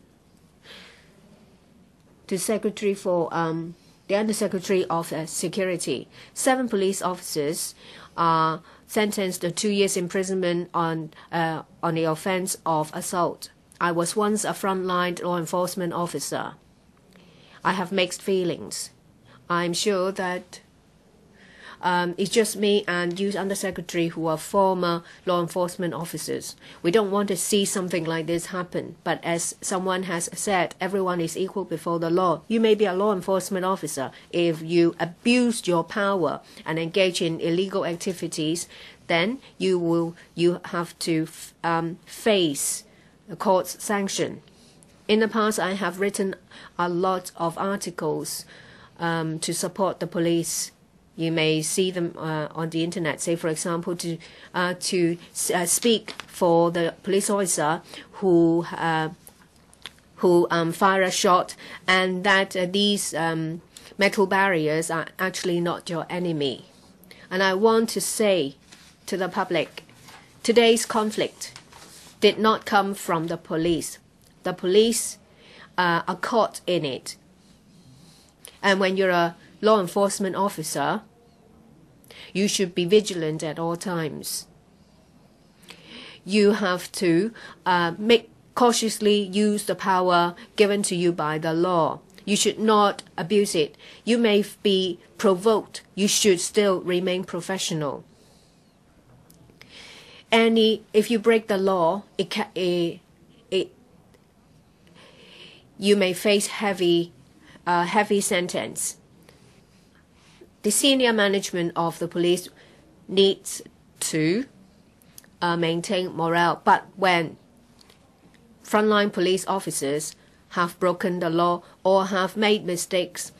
to secretary for um, the Undersecretary of uh, Security. Seven police officers are sentenced to two years imprisonment on uh, on the offense of assault. I was once a frontline law enforcement officer. I have mixed feelings. I'm sure that Um, it's just me and you, Undersecretary, who are former law enforcement officers. We don't want to see something like this happen. But as someone has said, everyone is equal before the law. You may be a law enforcement officer. If you abused your power and engage in illegal activities, then you will you have to um, face a court's sanction. In the past, I have written a lot of articles um, to support the police You may see them uh, on the internet. Say, for example, to uh, to uh, speak for the police officer who uh, who um, fire a shot, and that uh, these um, metal barriers are actually not your enemy. And I want to say to the public, today's conflict did not come from the police. The police uh, are caught in it. And when you're a law enforcement officer, you should be vigilant at all times. You have to uh, make cautiously use the power given to you by the law. You should not abuse it. You may be provoked. You should still remain professional. Any, if you break the law, it, ca it, it you may face heavy, uh, heavy sentence. The senior management of the police needs to uh, maintain morale. But when frontline police officers have broken the law or have made mistakes,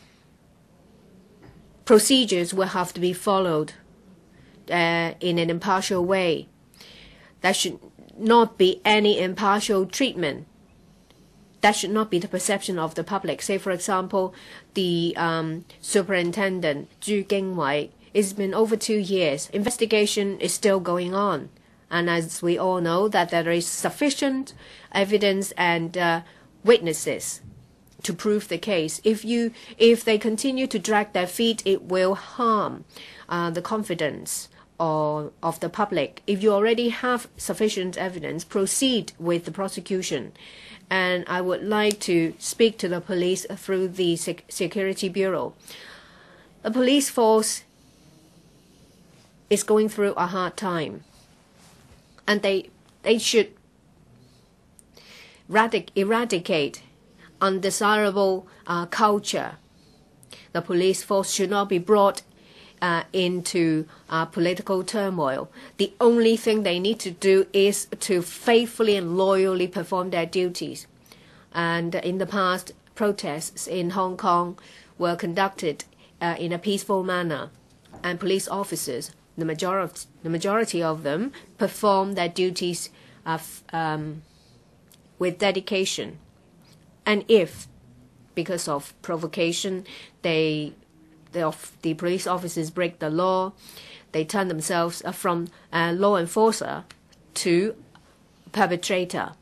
procedures will have to be followed uh, in an impartial way. There should not be any impartial treatment. That should not be the perception of the public. Say, for example, the um, superintendent, Zhu Gingwei, it's been over two years. Investigation is still going on. And as we all know, that there is sufficient evidence and uh, witnesses to prove the case. If you, if they continue to drag their feet, it will harm uh, the confidence of, of the public. If you already have sufficient evidence, proceed with the prosecution. And I would like to speak to the police through the Sec Security Bureau. The police force is going through a hard time, and they they should eradicate undesirable uh, culture. The police force should not be brought uh, into uh, political turmoil. The only thing they need to do is to faithfully and loyally perform their duties. And in the past, protests in Hong Kong were conducted uh, in a peaceful manner, and police officers, the majority, the majority of them, perform their duties uh, um, with dedication. And if, because of provocation, they, the, the police officers break the law, they turn themselves from a law enforcer to perpetrator.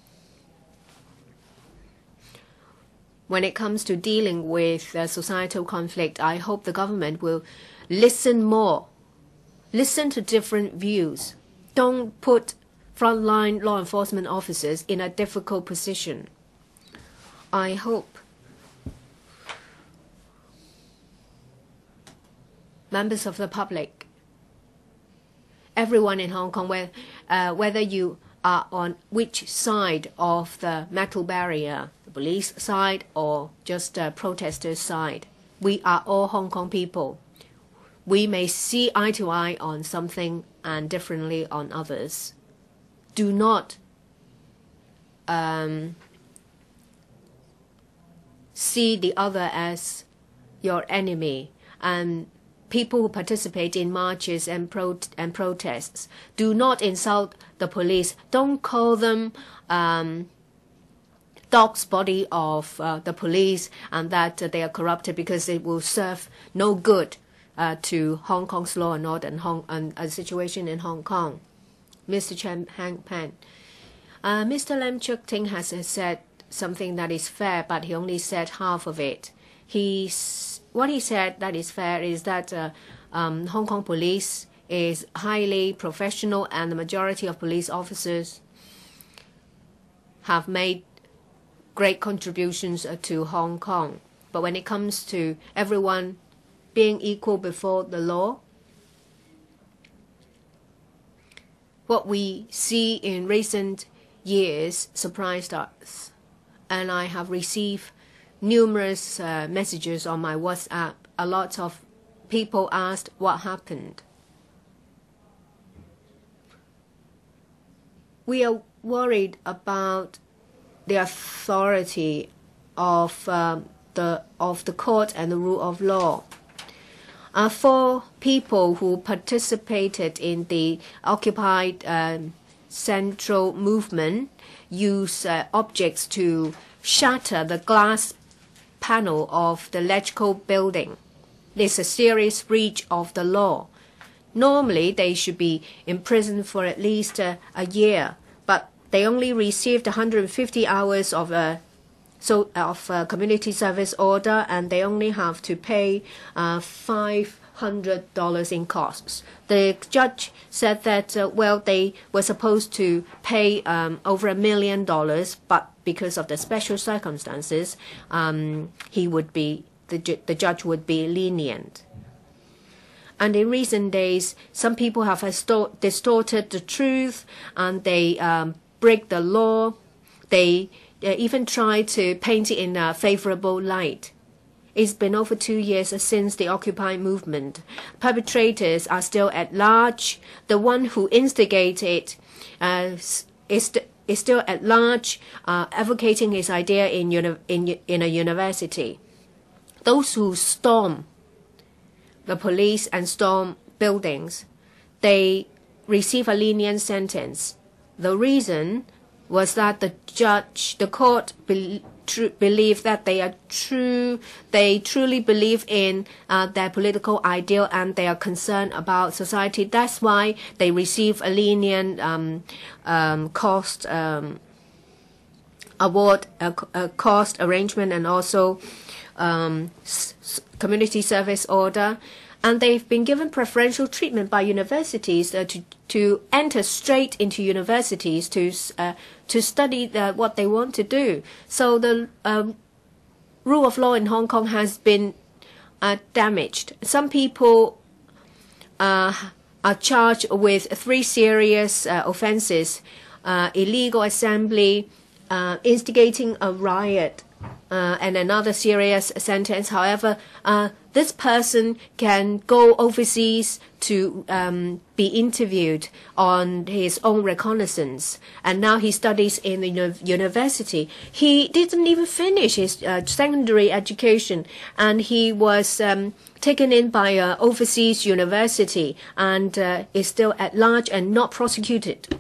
When it comes to dealing with uh, societal conflict, I hope the government will listen more, listen to different views. Don't put frontline law enforcement officers in a difficult position. I hope members of the public, everyone in Hong Kong, where, uh, whether you are on which side of the metal barrier, the police side or just the protesters' side, we are all Hong Kong people. We may see eye to eye on something and differently on others. Do not um, see the other as your enemy. And people who participate in marches and, pro and protests, do not insult the police. Don't call them um, dog's body of uh, the police and that uh, they are corrupted, because it will serve no good uh, to Hong Kong's law and order and, Hong and a situation in Hong Kong. Mister Chen Hang Pan. Uh, Mister Lam Chuk Ting has said something that is fair, but he only said half of it. He's, what he said that is fair is that uh, um, Hong Kong police is highly professional, and the majority of police officers have made great contributions uh, to Hong Kong. But when it comes to everyone being equal before the law, what we see in recent years surprised us. And I have received numerous uh, messages on my WhatsApp. A lot of people asked what happened. We are worried about the authority of um, the of the court and the rule of law. Uh, four people who participated in the Occupy um, Central movement use uh, objects to shatter the glass panel of the electrical building. It's a serious breach of the law. Normally, they should be imprisoned for at least uh, a year, but they only received one hundred fifty hours of a so of a community service order, and they only have to pay uh, five hundred dollars in costs. The judge said that uh, well, they were supposed to pay um, over a million dollars, but because of the special circumstances, um, he would be the ju the judge would be lenient. And in recent days, some people have distorted the truth, and they um, break the law. They uh, even try to paint it in a favorable light. It's been over two years since the Occupy movement. Perpetrators are still at large. The one who instigated uh, is, is still at large, uh, advocating his idea in, uni in, in a university. Those who storm the police and storm buildings, they receive a lenient sentence. The reason was that the judge, the court, be, tr believe that they are true, they truly believe in uh, their political ideal, and they are concerned about society. That's why they receive a lenient um, um, cost um, award, a, a cost arrangement, and also um, s community service order. And they've been given preferential treatment by universities uh, to to enter straight into universities to uh, to study the, what they want to do. So the um, rule of law in Hong Kong has been uh, damaged. Some people uh, are charged with three serious uh, offenses: uh, illegal assembly, uh, instigating a riot, uh, and another serious sentence. However, uh, this person can go overseas to um, be interviewed on his own reconnaissance, and now he studies in the uni university. He didn't even finish his uh, secondary education, and he was um, taken in by an overseas university, and uh, is still at large and not prosecuted.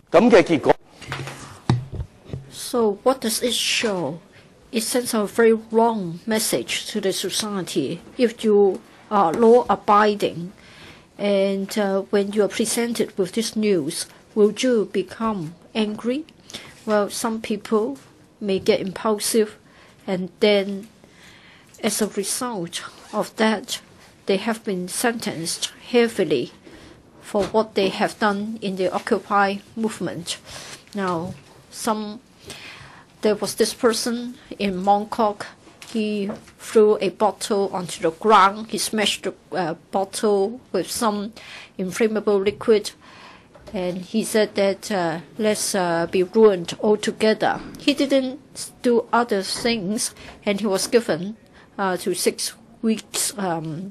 So what does it show? It sends a very wrong message to the society. If you are law-abiding, and uh, when you are presented with this news, will you become angry? Well, some people may get impulsive, and then as a result of that, they have been sentenced heavily for what they have done in the Occupy movement. Now, some There was this person in Mongkok. He threw a bottle onto the ground. He smashed the uh, bottle with some inflammable liquid, and he said that uh, let's uh, be ruined altogether. He didn't do other things, and he was given uh, to six weeks um,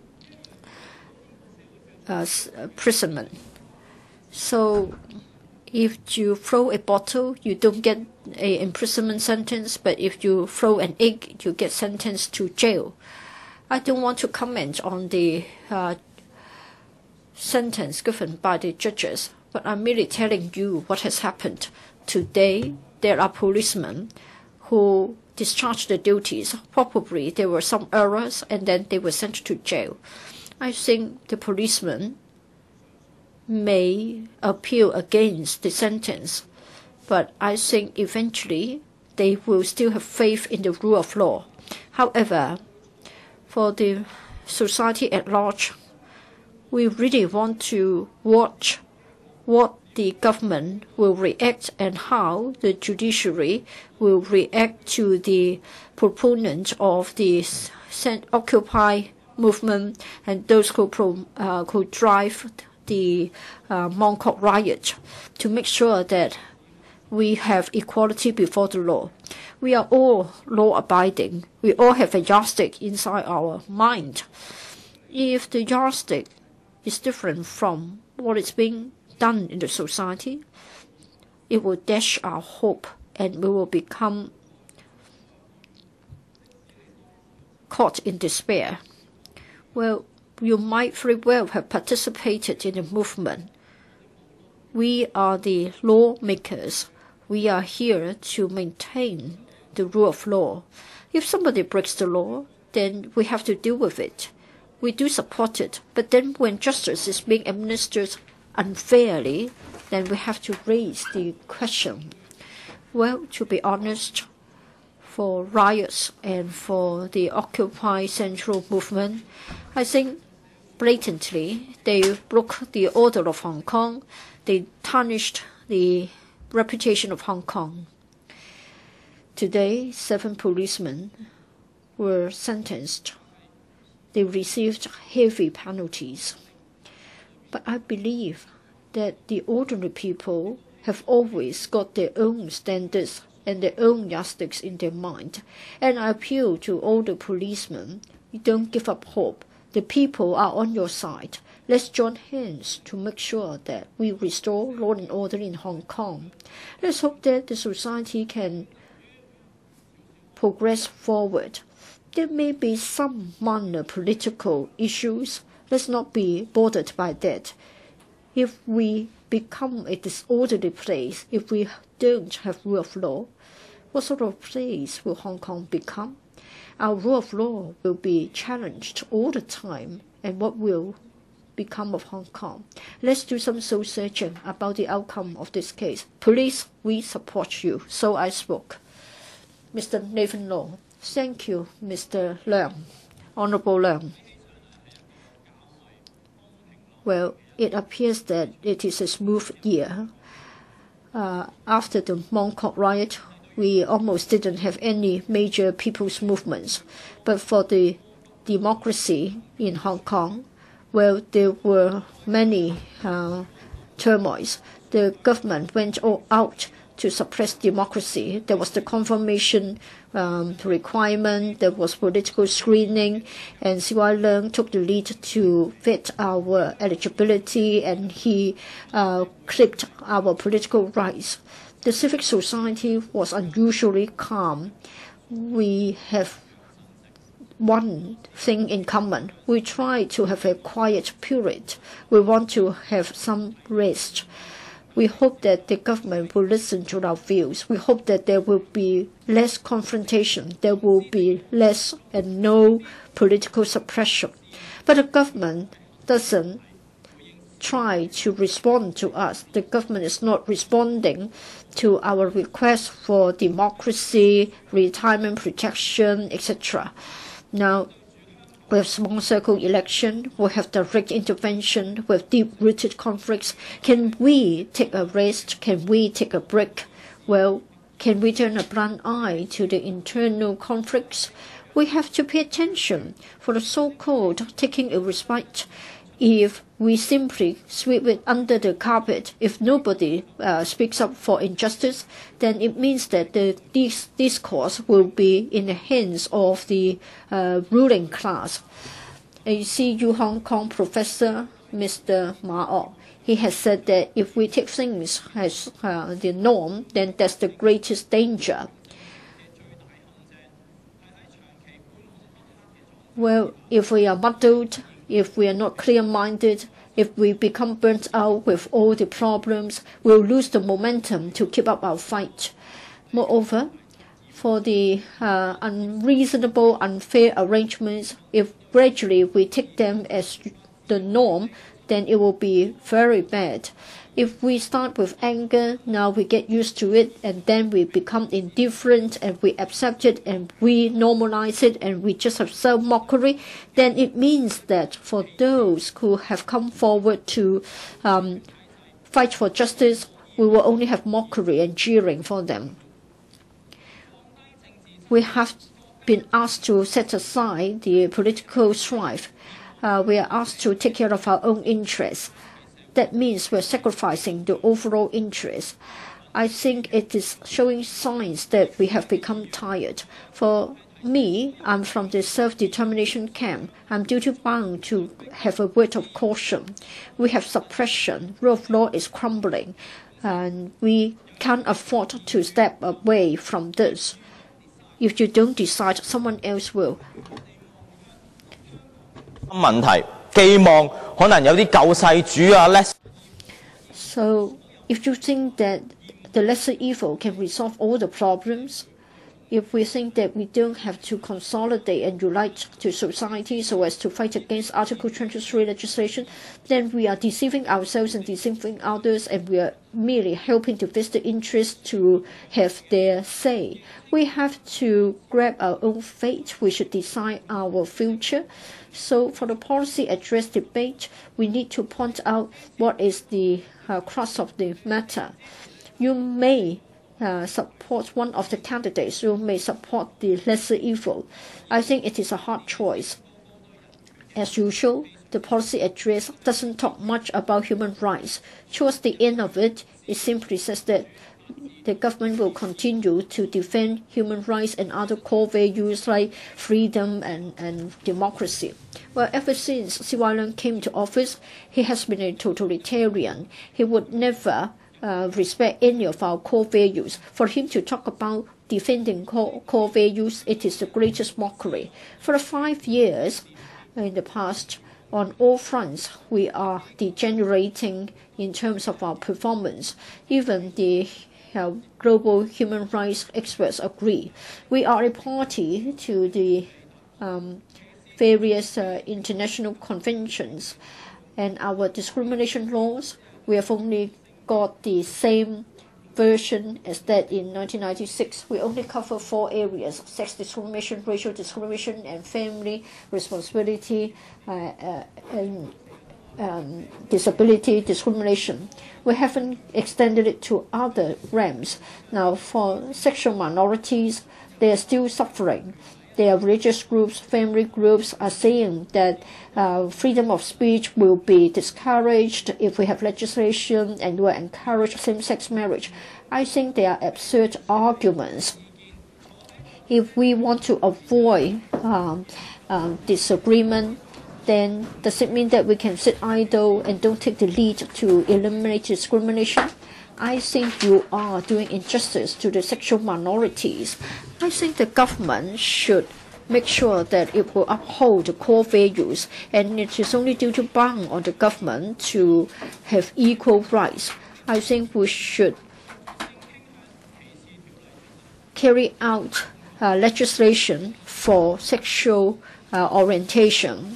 uh, imprisonment. So if you throw a bottle, you don't get an imprisonment sentence, but if you throw an egg, you get sentenced to jail. I don't want to comment on the uh, sentence given by the judges, but I'm merely telling you what has happened. Today, there are policemen who discharged their duties. Probably there were some errors, and then they were sent to jail. I think the policemen may appeal against the sentence, but I think eventually they will still have faith in the rule of law. However, for the society at large, we really want to watch what the government will react and how the judiciary will react to the proponents of the Occupy movement and those who, pro, uh, who drive the uh, Mongkok riot, to make sure that we have equality before the law. We are all law-abiding. We all have a yardstick inside our mind. If the yardstick is different from what is being done in the society, it will dash our hope, and we will become caught in despair. Well, you might very well have participated in the movement. We are the lawmakers. We are here to maintain the rule of law. If somebody breaks the law, then we have to deal with it. We do support it, but then when justice is being administered unfairly, then we have to raise the question. Well, to be honest, for riots and for the Occupy Central movement, I think blatantly they broke the order of Hong Kong. They tarnished the reputation of Hong Kong. Today, seven policemen were sentenced. They received heavy penalties. But I believe that the ordinary people have always got their own standards and their own yardsticks in their mind. And I appeal to all the policemen, you don't give up hope. The people are on your side. Let's join hands to make sure that we restore law and order in Hong Kong. Let's hope that the society can progress forward. There may be some minor political issues. Let's not be bothered by that. If we become a disorderly place, if we don't have rule of law, what sort of place will Hong Kong become? Our rule of law will be challenged all the time, and what will become of Hong Kong? Let's do some soul searching about the outcome of this case. Police, we support you. So I spoke. Mister Nathan Law. Thank you, Mister Leung, Honorable Leung. Well, it appears that it is a smooth year. Uh, after the Mong Kok riot, we almost didn't have any major people's movements. But for the democracy in Hong Kong, well, there were many uh, turmoils. The government went all out to suppress democracy. There was the confirmation um, requirement, there was political screening, and S H I U Leung took the lead to vet our eligibility, and he uh, clipped our political rights. The civic society was unusually calm. We have one thing in common. We try to have a quiet period. We want to have some rest. We hope that the government will listen to our views. We hope that there will be less confrontation. There will be less and no political suppression. But the government doesn't try to respond to us. The government is not responding to our request for democracy, retirement protection, et cetera. Now, we have small circle election, we have direct intervention, we have deep-rooted conflicts. Can we take a rest? Can we take a break? Well, can we turn a blind eye to the internal conflicts? We have to pay attention for the so-called taking a respite. If we simply sweep it under the carpet, if nobody uh, speaks up for injustice, then it means that the this discourse will be in the hands of the uh, ruling class. And you see, U Hong Kong professor Mister Ma O, he has said that if we take things as uh, the norm, then that's the greatest danger. Well, if we are muddled, if we are not clear-minded, if we become burnt out with all the problems, we'll lose the momentum to keep up our fight. Moreover, for the uh, unreasonable, unfair arrangements, if gradually we take them as the norm, then it will be very bad. If we start with anger, now we get used to it, and then we become indifferent, and we accept it, and we normalize it, and we just have self-mockery, then it means that for those who have come forward to um, fight for justice, we will only have mockery and jeering for them. We have been asked to set aside the political strife. Uh, we are asked to take care of our own interests. That means we're sacrificing the overall interest. I think it is showing signs that we have become tired. For me, I'm from the self-determination camp. I'm duty-bound to have a word of caution. We have suppression. Rule of law is crumbling. And we can't afford to step away from this. If you don't decide, someone else will. 問題寄望可能有啲救世主啊 less。 So if you think that the lesser evil can resolve all the problems, if we think that we don't have to consolidate and unite to society so as to fight against Article twenty-three legislation, then we are deceiving ourselves and deceiving others, and we are merely helping the vested interests to have their say. We have to grab our own fate. We should decide our future. So for the policy address debate, we need to point out what is the uh, crux of the matter. You may Uh, support one of the candidates, you may support the lesser evil. I think it is a hard choice. As usual, the policy address doesn't talk much about human rights. Towards the end of it, it simply says that the government will continue to defend human rights and other core values like freedom and, and democracy. Well, ever since C Y Leung came to office, he has been a totalitarian. He would never Uh, respect any of our core values. For him to talk about defending core, core values, it is the greatest mockery. For five years in the past, on all fronts, we are degenerating in terms of our performance. Even the uh, global human rights experts agree. We are a party to the um, various uh, international conventions, and our discrimination laws, we have only got the same version as that in nineteen ninety-six. We only cover four areas: sex discrimination, racial discrimination, and family responsibility uh, uh, and um, disability discrimination. We haven't extended it to other realms. Now, for sexual minorities, they are still suffering. Their religious groups, family groups are saying that uh, freedom of speech will be discouraged if we have legislation and will encourage same-sex marriage. I think they are absurd arguments. If we want to avoid um, um, disagreement, then does it mean that we can sit idle and don't take the lead to eliminate discrimination? I think you are doing injustice to the sexual minorities. I think the government should make sure that it will uphold the core values, and it is only due to bound on the government to have equal rights. I think we should carry out uh, legislation for sexual uh, orientation.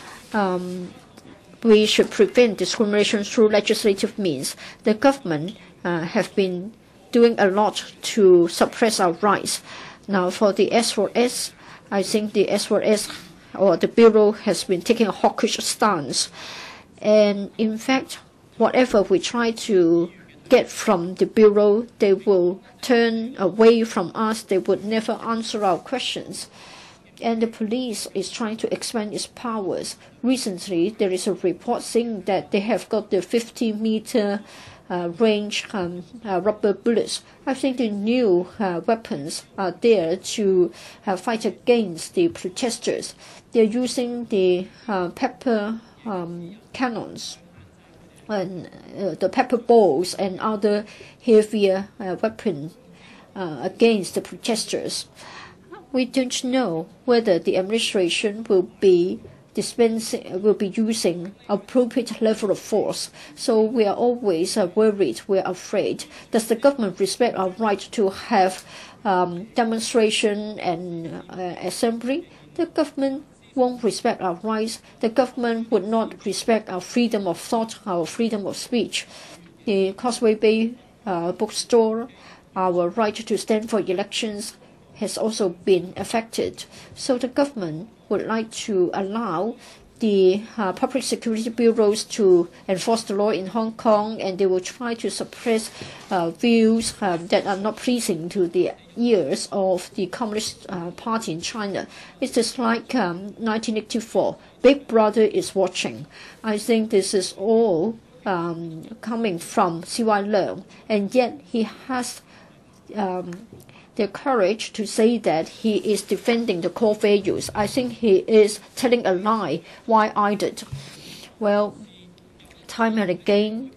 Um, We should prevent discrimination through legislative means. The government uh, have been doing a lot to suppress our rights. Now, for the S four S, I think the S four S or the Bureau has been taking a hawkish stance. And in fact, whatever we try to get from the Bureau, they will turn away from us. They would never answer our questions. And the police is trying to expand its powers. Recently, there is a report saying that they have got the fifty meter uh, range um, uh, rubber bullets. I think the new uh, weapons are there to uh, fight against the protesters. They're using the uh, pepper um, cannons and uh, the pepper balls and other heavier uh, weapons uh, against the protesters. We don't know whether the administration will be dispensing, will be using appropriate level of force. So we are always uh, worried, we are afraid. Does the government respect our right to have um, demonstration and uh, assembly? The government won't respect our rights. The government would not respect our freedom of thought, our freedom of speech. The Causeway Bay uh, bookstore, our right to stand for elections, has also been affected. So the government would like to allow the uh, public security bureaus to enforce the law in Hong Kong, and they will try to suppress uh, views um, that are not pleasing to the ears of the Communist uh, Party in China. It is like um, nineteen eighty-four. Big Brother is watching. I think this is all um, coming from C Y Leung, and yet he has um, the courage to say that he is defending the core values. I think he is telling a lie. Why-eyed? Well, time and again,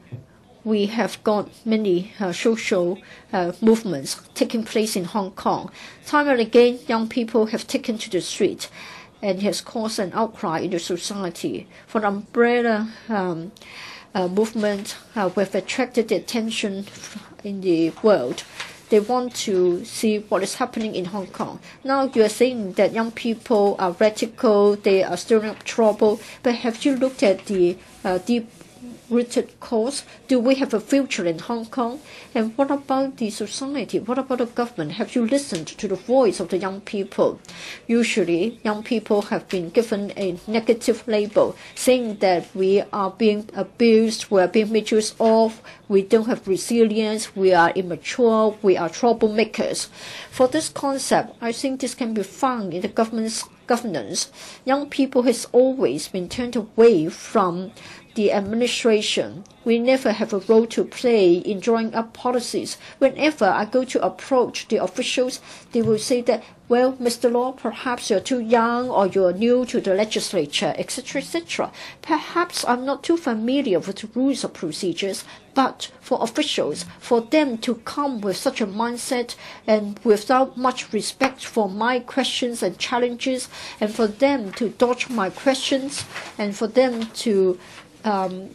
we have got many uh, social uh, movements taking place in Hong Kong. Time and again, young people have taken to the street. and has caused an outcry in the society. For the umbrella um, uh, movement uh, have attracted the attention in the world. They want to see what is happening in Hong Kong. Now you are saying that young people are radical, they are stirring up trouble, but have you looked at the uh, deep-rooted cause? Do we have a future in Hong Kong? And what about the society? What about the government? Have you listened to the voice of the young people? Usually, young people have been given a negative label, saying that we are being abused, we are being misused of, we don't have resilience, we are immature, we are troublemakers. For this concept, I think this can be found in the government's governance. Young people has always been turned away from the administration. We never have a role to play in drawing up policies. Whenever I go to approach the officials, they will say that, well, Mister Law, perhaps you're too young or you're new to the legislature, et cetera, et cetera. Perhaps I'm not too familiar with the rules or procedures, but for officials, for them to come with such a mindset and without much respect for my questions and challenges, and for them to dodge my questions, and for them to um,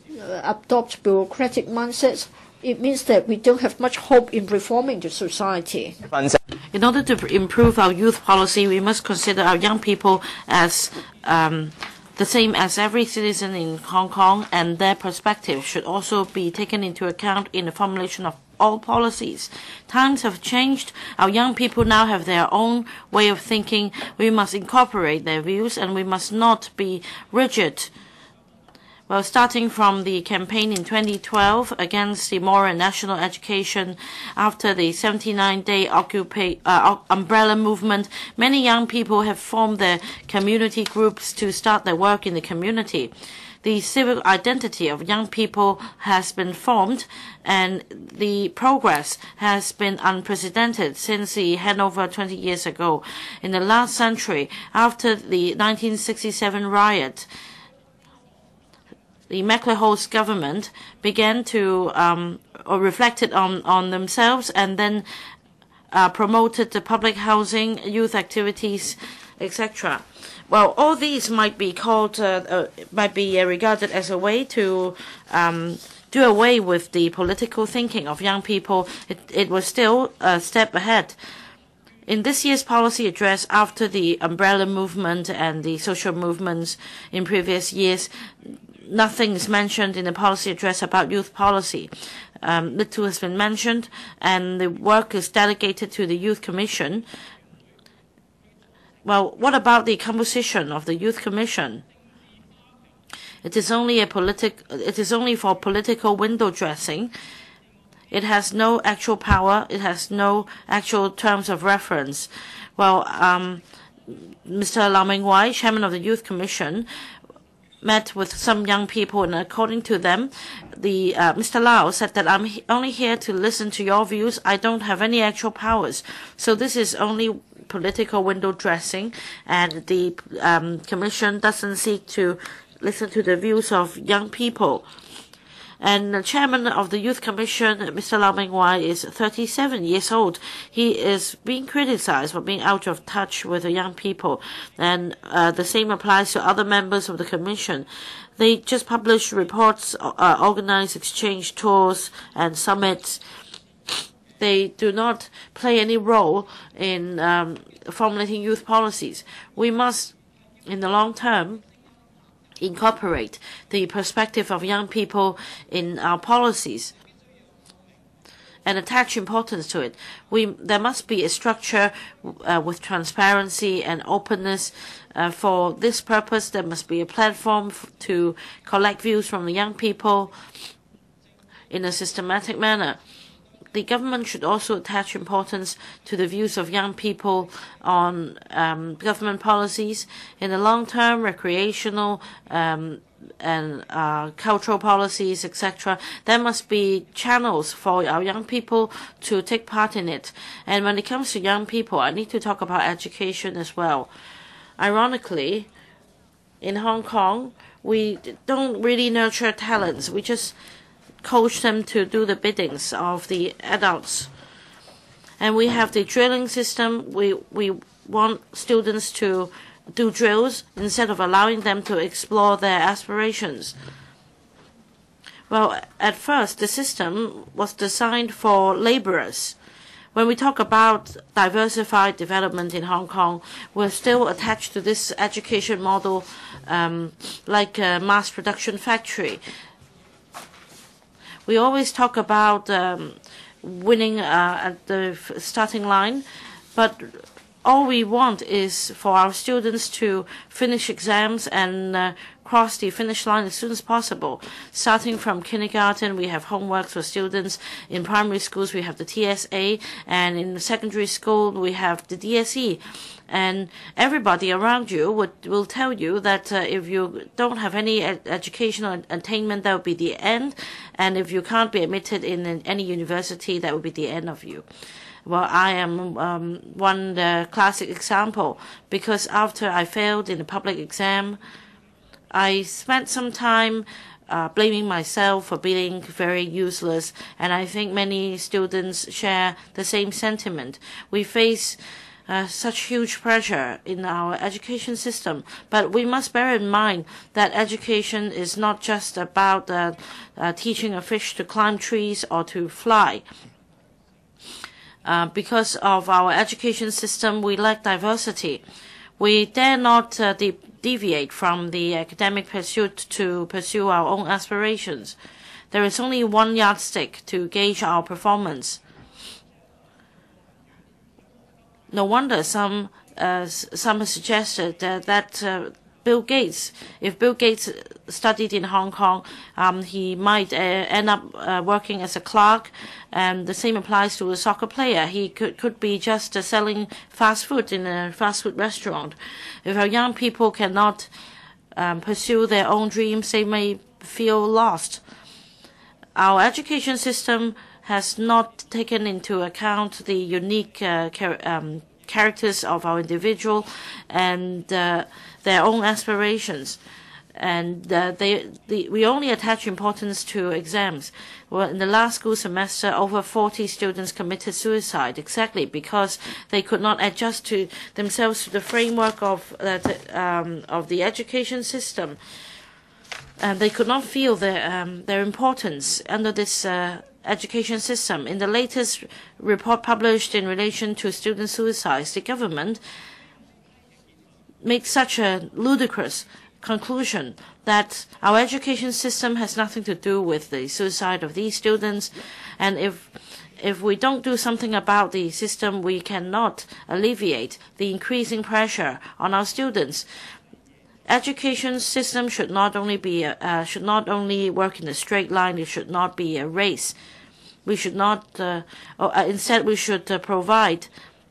adopt bureaucratic mindsets, it means that we don't have much hope in reforming the society. In order to improve our youth policy, we must consider our young people as um, the same as every citizen in Hong Kong, and their perspective should also be taken into account in the formulation of all policies. Times have changed. Our young people now have their own way of thinking. We must incorporate their views, and we must not be rigid. Well, starting from the campaign in twenty twelve against immoral and national education, after the seventy-nine day occupa- uh, umbrella movement, many young people have formed their community groups to start their work in the community. The civic identity of young people has been formed, and the progress has been unprecedented since the handover twenty years ago. In the last century, after the nineteen sixty-seven riot, the MacLehose government began to um, or reflected on, on themselves, and then uh, promoted the public housing, youth activities, et cetera. Well, all these might be called, uh, uh, might be uh, regarded as a way to um, do away with the political thinking of young people. It, it was still a step ahead. In this year's policy address, after the umbrella movement and the social movements in previous years, nothing is mentioned in the policy address about youth policy. Um, little has been mentioned, and the work is delegated to the Youth Commission. Well, what about the composition of the Youth Commission? It is only a politic. It is only for political window dressing. It has no actual power. It has no actual terms of reference. Well, um, Mister Lau Ming-wai, chairman of the Youth Commission, met with some young people, and according to them, the uh, Mister Lau said that I'm he only here to listen to your views. I don't have any actual powers. So this is only political window dressing, and the um, commission doesn't seek to listen to the views of young people. And the chairman of the Youth Commission, Mister Lau Ming-wai, is thirty-seven years old. He is being criticized for being out of touch with the young people. And uh, the same applies to other members of the commission. They just publish reports, uh, organize exchange tours and summits. They do not play any role in um, formulating youth policies. We must, in the long term, incorporate the perspective of young people in our policies and attach importance to it. We, there must be a structure uh, with transparency and openness. Uh, for this purpose, there must be a platform f to collect views from the young people in a systematic manner. The government should also attach importance to the views of young people on um, government policies. In the long term, recreational um, and uh, cultural policies, et cetera. There must be channels for our young people to take part in it. And when it comes to young people, I need to talk about education as well. Ironically, in Hong Kong, we don't really nurture talents. We just coach them to do the biddings of the adults. And we have the drilling system. We we want students to do drills instead of allowing them to explore their aspirations. Well, at first, the system was designed for laborers. When we talk about diversified development in Hong Kong, we're still attached to this education model um, like a mass production factory. We always talk about um, winning uh, at the starting line, but all we want is for our students to finish exams and uh, cross the finish line as soon as possible. Starting from kindergarten, we have homework for students. In primary schools, we have the T S A, and in secondary school, we have the D S E. And everybody around you would, will tell you that uh, if you don't have any ed educational attainment, that will be the end. And if you can't be admitted in, in any university, that will be the end of you. Well, I am um, one uh, classic example, because after I failed in the public exam, I spent some time uh, blaming myself for being very useless, and I think many students share the same sentiment. We face uh, such huge pressure in our education system, but we must bear in mind that education is not just about uh, uh, teaching a fish to climb trees or to fly. Uh, because of our education system, we lack diversity. We dare not uh, de deviate from the academic pursuit to pursue our own aspirations. There is only one yardstick to gauge our performance. No wonder some uh, some have suggested uh, that uh, Bill Gates, if Bill Gates studied in Hong Kong, um, he might uh, end up uh, working as a clerk, and the same applies to a soccer player. He could, could be just uh, selling fast food in a fast food restaurant. If our young people cannot um, pursue their own dreams, they may feel lost. Our education system has not taken into account the unique uh, char um, characters of our individual and uh, their own aspirations, and uh, they, the, we only attach importance to exams. Well, in the last school semester, over forty students committed suicide, exactly because they could not adjust to themselves to the framework of uh, the, um, of the education system, and they could not feel their um, their importance under this Uh, education system. In the latest report published in relation to student suicides, the government makes such a ludicrous conclusion that our education system has nothing to do with the suicide of these students, and if if we don't do something about the system, we cannot alleviate the increasing pressure on our students. Education system should not only be a, uh, should not only work in a straight line. It should not be a race. We should not. Uh, or, uh, instead, we should uh, provide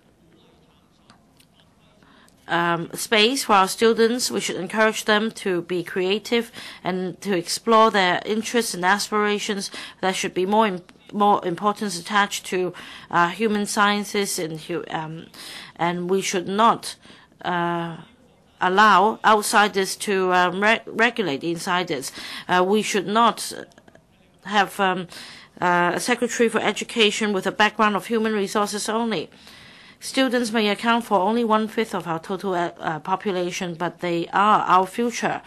um, space for our students. We should encourage them to be creative and to explore their interests and aspirations. There should be more imp more importance attached to uh, human sciences, and um, and we should not Uh, allow outsiders to um, re regulate the insiders. Uh, we should not have um, uh, a secretary for education with a background of human resources only. Students may account for only one-fifth of our total uh, population, but they are our future.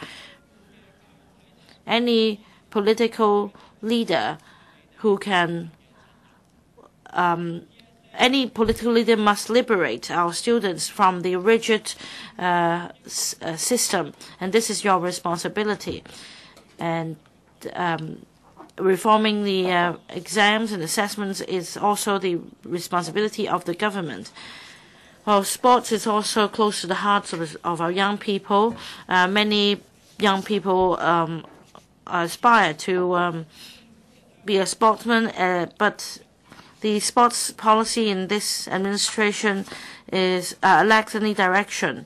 Any political leader who can um, Any political leader must liberate our students from the rigid uh, s uh, system, and this is your responsibility. And um, reforming the uh, exams and assessments is also the responsibility of the government. Well, sports is also close to the hearts of, of our young people. Uh, many young people um, aspire to um, be a sportsman, uh, but the sports policy in this administration is uh, lacks any direction.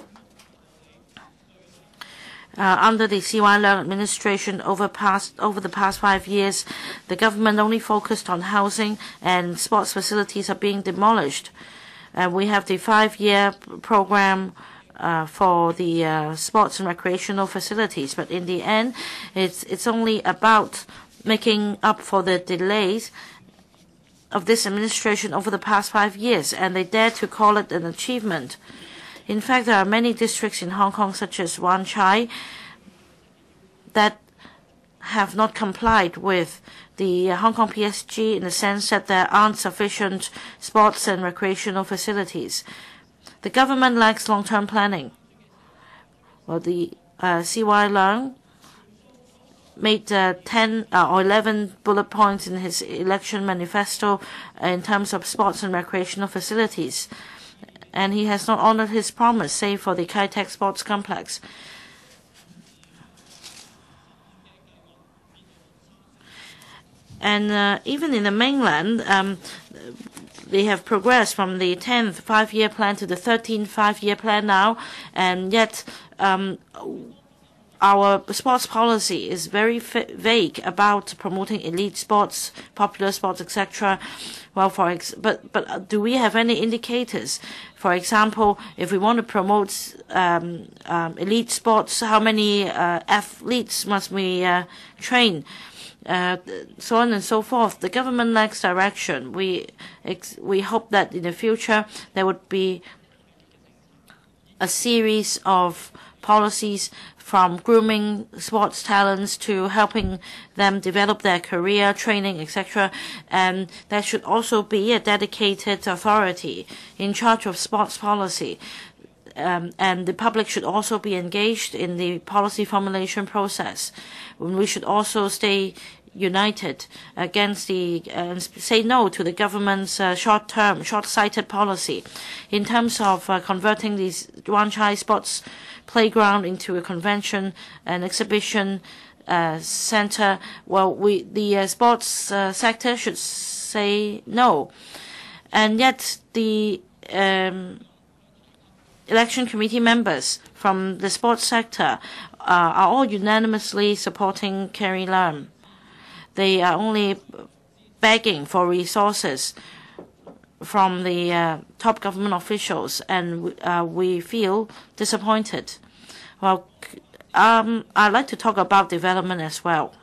Uh, under the C Y Leung administration, over past over the past five years, the government only focused on housing, and sports facilities are being demolished. Uh, we have the five-year program uh, for the uh, sports and recreational facilities, but in the end, it's it's only about making up for the delays of this administration over the past five years, and they dare to call it an achievement. In fact, there are many districts in Hong Kong, such as Wan Chai, that have not complied with the Hong Kong P S G in the sense that there aren't sufficient sports and recreational facilities. The government lacks long-term planning. Well, the uh, C Y Leung made uh, ten uh, or eleven bullet points in his election manifesto uh, in terms of sports and recreational facilities, and he has not honored his promise, save for the Kai Tak Sports Complex. And uh, even in the mainland, um, they have progressed from the tenth five-year plan to the thirteenth five-year plan now, and yet um, our sports policy is very vague about promoting elite sports, popular sports, et cetera. Well, for ex but but do we have any indicators? For example, if we want to promote um, um, elite sports, how many uh, athletes must we uh, train? Uh, so on and so forth. The government lacks direction. We ex we hope that in the future there would be a series of policies, from grooming sports talents to helping them develop their career, training, et cetera. And there should also be a dedicated authority in charge of sports policy. Um, and the public should also be engaged in the policy formulation process. We should also stay united against the uh, say no to the government's uh, short-term, short-sighted policy in terms of uh, converting these Wan Chai sports playground into a convention and exhibition uh, center. Well, we the uh, sports uh, sector should say no, and yet the um, election committee members from the sports sector uh, are all unanimously supporting Carrie Lam. They are only begging for resources from the uh, top government officials, and uh, we feel disappointed. Well, um, I'd like to talk about development as well.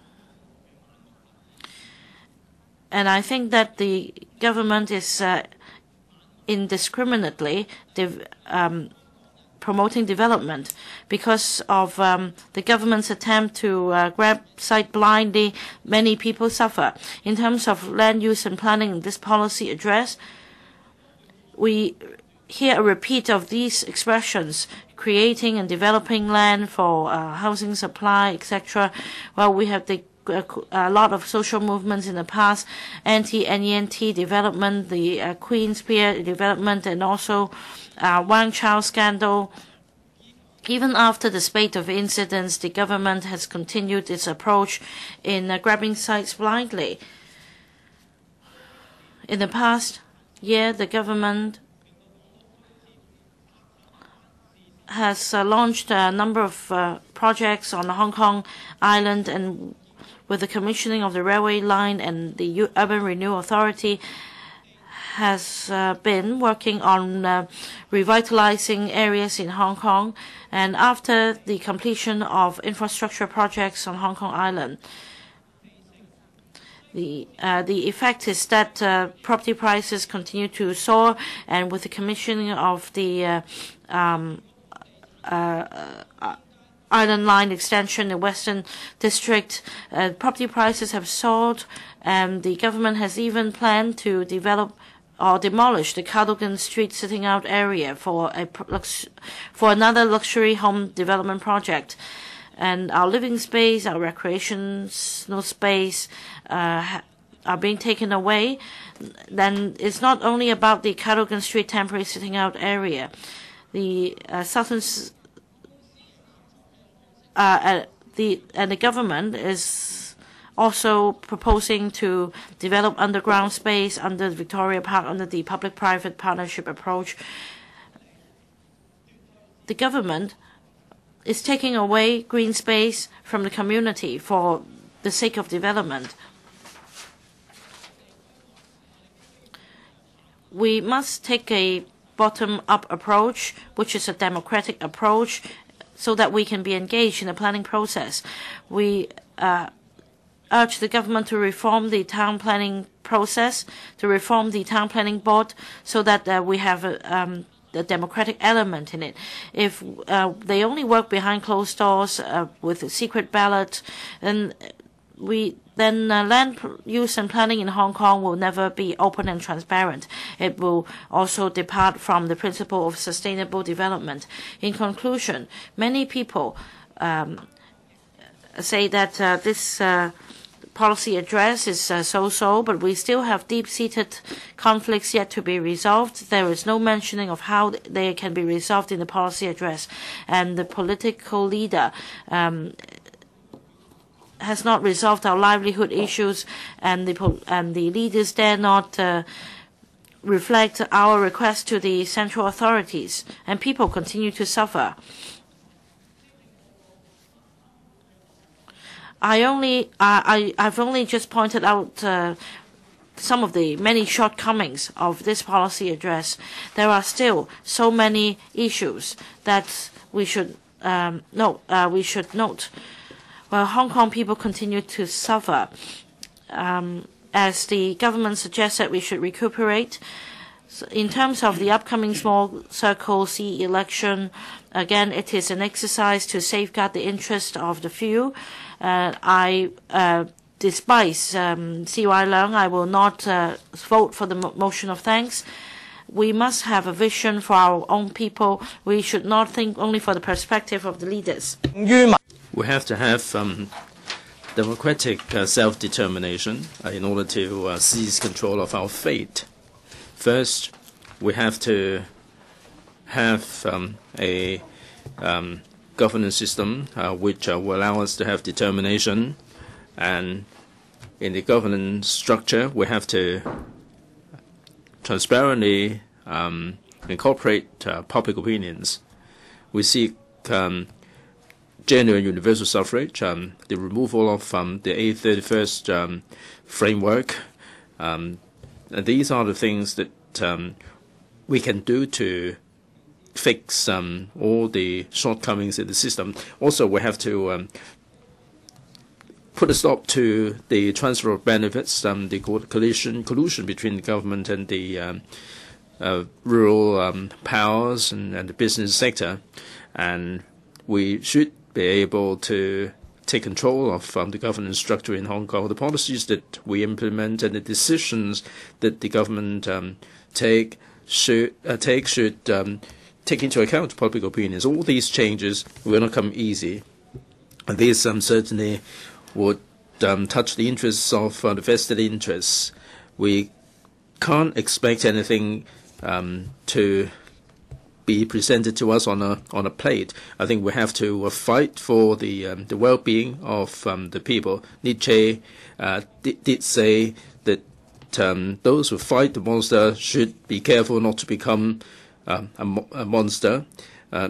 And I think that the government is uh, indiscriminately um, promoting development because of um, the government's attempt to uh, grab sight blindly. Many people suffer. In terms of land use and planning in this policy address, we hear a repeat of these expressions: creating and developing land for uh, housing supply, et cetera. Well, we have the a lot of social movements in the past, anti-N E N T development, the uh, Queen's Pier development, and also uh, Wang Chao scandal. Even after the spate of incidents, the government has continued its approach in uh, grabbing sites blindly. In the past year, the government has uh, launched a number of uh, projects on Hong Kong Island, and with the commissioning of the railway line, and the U Urban Renewal Authority has uh, been working on uh, revitalizing areas in Hong Kong. And after the completion of infrastructure projects on Hong Kong Island, the uh, the effect is that uh, property prices continue to soar, and with the commissioning of the uh, um, uh, uh, Island Line extension in Western District, uh, property prices have soared, and the government has even planned to develop or demolish the Cadogan Street sitting out area for a for another luxury home development project. And our living space, our recreational space uh, are being taken away. Then it's not only about the Cadogan Street temporary sitting out area. The uh, southern Uh, uh, the and the government is also proposing to develop underground space under Victoria Park under the public-private partnership approach. The government is taking away green space from the community for the sake of development. We must take a bottom-up approach, which is a democratic approach, so that we can be engaged in the planning process. We uh, urge the government to reform the town planning process, to reform the town planning board, so that uh, we have uh, um, the democratic element in it. If uh, they only work behind closed doors uh, with a secret ballot, then we then uh, land use and planning in Hong Kong will never be open and transparent. It will also depart from the principle of sustainable development. In conclusion, many people um, say that uh, this uh, policy address is uh, so-so, but we still have deep-seated conflicts yet to be resolved. There is no mentioning of how they can be resolved in the policy address, and the political leader um, has not resolved our livelihood issues, and the and the leaders dare not uh, reflect our request to the central authorities, and people continue to suffer. I only I I've only just pointed out uh, some of the many shortcomings of this policy address. There are still so many issues that we should um, no uh, we should note. Well, Hong Kong people continue to suffer. Um, as the government suggests that we should recuperate. So in terms of the upcoming small circle C election, again, it is an exercise to safeguard the interest of the few. Uh, I uh, despise um, C Y Leung. I will not uh, vote for the mo motion of thanks. We must have a vision for our own people. We should not think only for the perspective of the leaders. We have to have um, democratic uh, self-determination uh, in order to uh, seize control of our fate. First, we have to have um, a um, governance system uh, which uh, will allow us to have determination, and in the governance structure, we have to transparently um, incorporate uh, public opinions. We seek um, genuine universal suffrage, um, the removal of um, the A thirty-first um, framework. Um, and these are the things that um, we can do to fix um, all the shortcomings in the system. Also, we have to um, put a stop to the transfer of benefits, um, the collusion, collusion between the government and the um, uh, rural um, powers and, and the business sector. And we should be able to take control of um, the governance structure in Hong Kong. The policies that we implement and the decisions that the government um, take should uh, take should um, take into account public opinions. All these changes will not come easy. And these um, certainly would um, touch the interests of uh, the vested interests. We can't expect anything um, to be presented to us on a on a plate. I think we have to uh, fight for the um, the well-being of um, the people. Nietzsche uh, did, did say that um, those who fight the monster should be careful not to become um, a, mo a monster. Uh,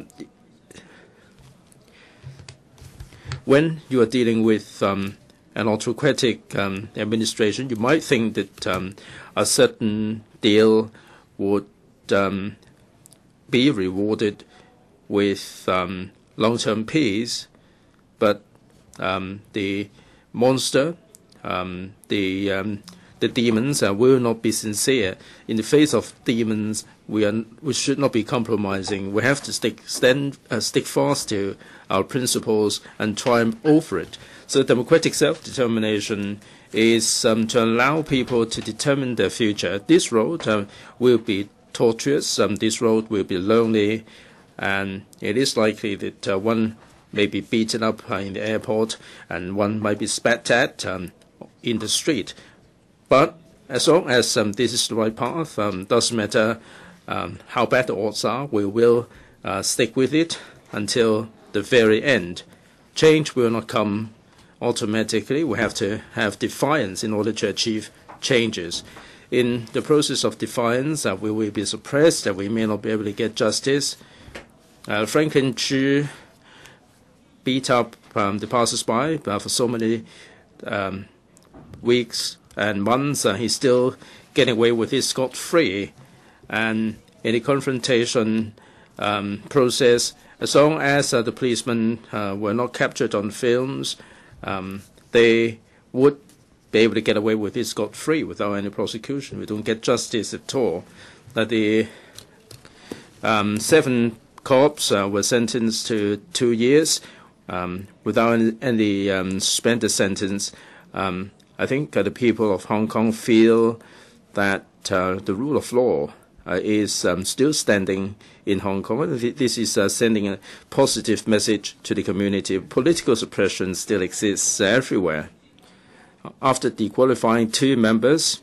when you are dealing with um, an autocratic um, administration, you might think that um, a certain deal would um, be rewarded with um, long-term peace, but um, the monster, um, the um, the demons uh, will not be sincere. In the face of demons, we are we should not be compromising. We have to stick stand uh, stick fast to our principles and triumph over it. So democratic self-determination is um, to allow people to determine their future. This road uh, will be tortuous. Um, this road will be lonely, and it is likely that uh, one may be beaten up uh, in the airport, and one might be spat at um, in the street. But as long as um, this is the right path, um, doesn't matter um, how bad the odds are, we will uh, stick with it until the very end. Change will not come automatically. We have to have defiance in order to achieve changes. In the process of defiance, uh, we will be suppressed, that we may not be able to get justice. Uh, Franklin Chu beat up um, the passers-by uh, for so many um, weeks and months. Uh, he's still getting away with it scot-free. And in the confrontation um, process, as long as uh, the policemen uh, were not captured on films, um, they would be able to get away with it scot-free without any prosecution. We don't get justice at all. Uh, the Um, seven cops uh, were sentenced to two years um, without any, any um, suspended sentence. Um, I think uh, the people of Hong Kong feel that uh, the rule of law uh, is um, still standing in Hong Kong. This is uh, sending a positive message to the community. Political suppression still exists everywhere. After dequalifying two members,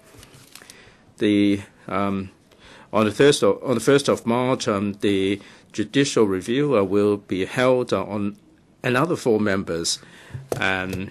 the um, on the first of, on the first of March, um, the judicial review uh, will be held uh, on another four members, and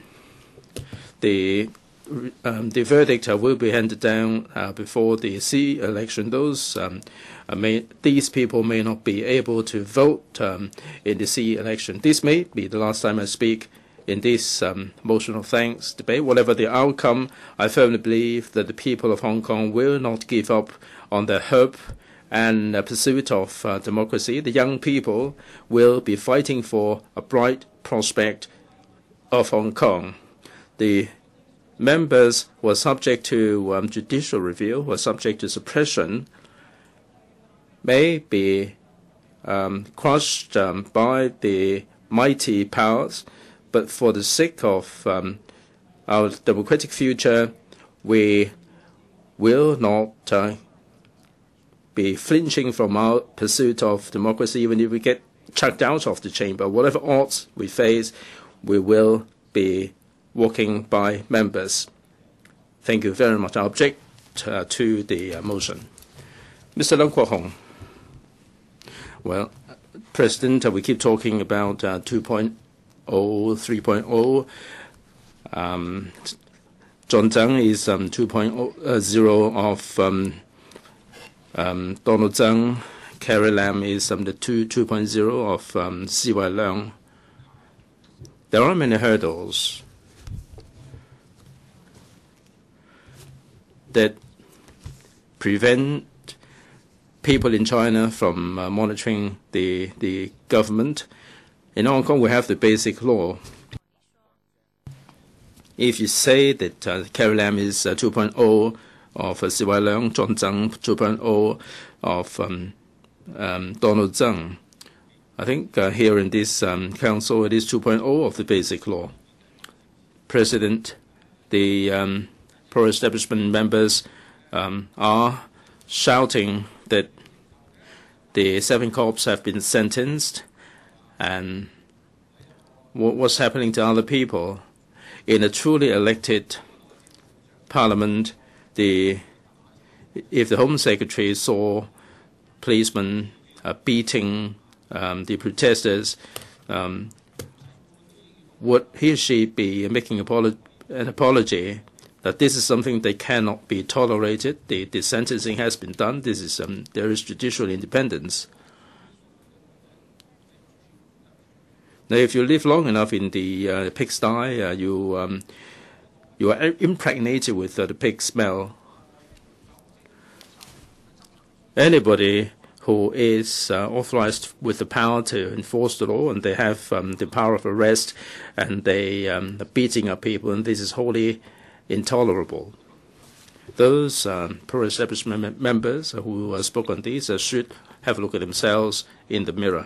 the um, the verdict uh, will be handed down uh, before the C election. Those um, uh, may, these people may not be able to vote um, in the C election. This may be the last time I speak in this um, motion of thanks debate. Whatever the outcome, I firmly believe that the people of Hong Kong will not give up on their hope and uh, pursuit of uh, democracy. The young people will be fighting for a bright prospect of Hong Kong. The members were subject to um, judicial review, were subject to suppression, may be um, crushed um, by the mighty powers, but for the sake of um, our democratic future, we will not uh, be flinching from our pursuit of democracy, even if we get chucked out of the chamber. Whatever odds we face, we will be walking by members. Thank you very much. I object uh, to the uh, motion. Mister Leung Kwok-hong. Well, President, uh, we keep talking about uh, two point oh, three point oh. Um, John Tsang is um, two point oh of um, um, Donald Tsang. Carrie Lam is um, the two, 2.0 of um, C Y Leung. There are many hurdles that prevent people in China from uh, monitoring the, the government. In Hong Kong, we have the basic law. If you say that uh, Carrie Lam is uh, two point oh of uh, C Y Leung, John Tsang two point oh of um, um, Donald Tsang, I think uh, here in this um, council it is two point oh of the basic law. President, the um, pro-establishment members um, are shouting that the seven cops have been sentenced, and what, what's happening to other people? In a truly elected parliament, the if the Home Secretary saw policemen uh, beating um, the protesters, um, would he or she be making apolo an apology that this is something that cannot be tolerated? The, the sentencing has been done. This is um, there is judicial independence. Now, if you live long enough in the uh, pigsty, uh, you um, you are impregnated with uh, the pig smell. Anybody who is uh, authorized with the power to enforce the law, and they have um, the power of arrest, and they um, are beating up people, and this is wholly intolerable. Those um, pro-establishment members who uh, spoke on this uh, should have a look at themselves in the mirror.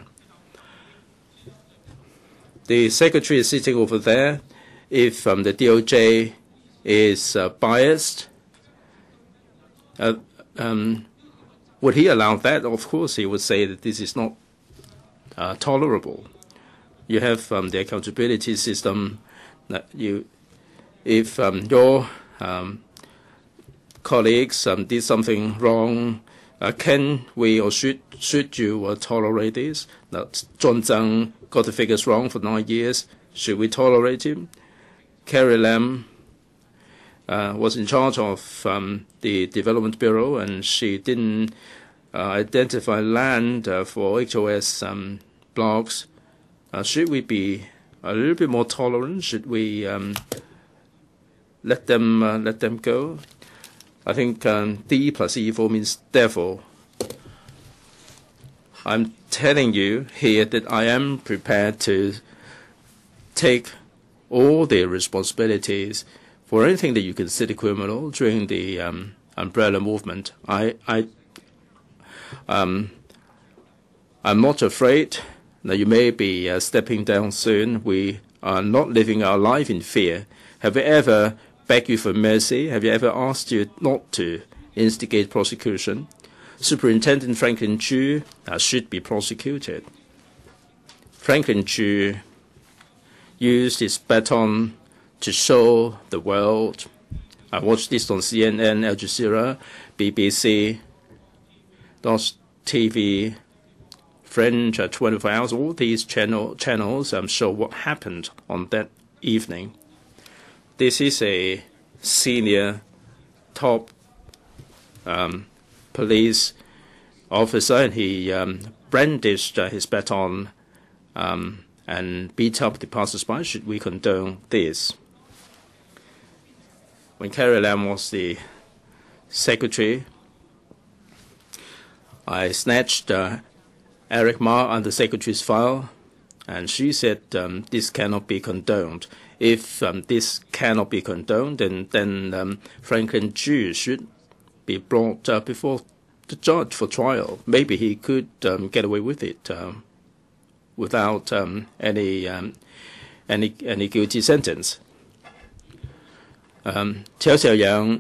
The secretary is sitting over there. If um, the D O J is uh, biased, uh, um, would he allow that? Of course, he would say that this is not uh, tolerable. You have um, the accountability system. That you, if um, your um, colleagues um, did something wrong, uh, can we or should should you uh, tolerate this? Now, John Tsang got the figures wrong for nine years. Should we tolerate him? Carrie Lam uh, was in charge of um, the Development Bureau, and she didn't uh, identify land uh, for H O S um, blocks. Uh, should we be a little bit more tolerant? Should we um, let them uh, let them go? I think um, D plus evil means devil. I'm telling you here that I am prepared to take all the responsibilities for anything that you consider criminal during the um, umbrella movement. I, I, um, I'm not afraid. Now, you may be uh, stepping down soon. We are not living our life in fear. Have you ever begged you for mercy? Have you ever asked you not to instigate prosecution? Superintendent Franklin Chu uh, should be prosecuted. Franklin Chu used his baton to show the world. I watched this on C N N, Al Jazeera, B B C, T V, French, uh, twenty-four hours. All these channel, channels um, show what happened on that evening. This is a senior top um, police officer, and he um, brandished uh, his baton um, and beat up the passers-by. Should we condone this? When Carrie Lam was the secretary, I snatched uh, Eric Ma on the secretary's file, and she said um, this cannot be condoned. If um, this cannot be condoned, then, then um, Franklin Chu should be brought uh, before the judge for trial. Maybe he could um, get away with it uh, without um, any, um, any any guilty sentence. Um, Chiao Xiaoyang,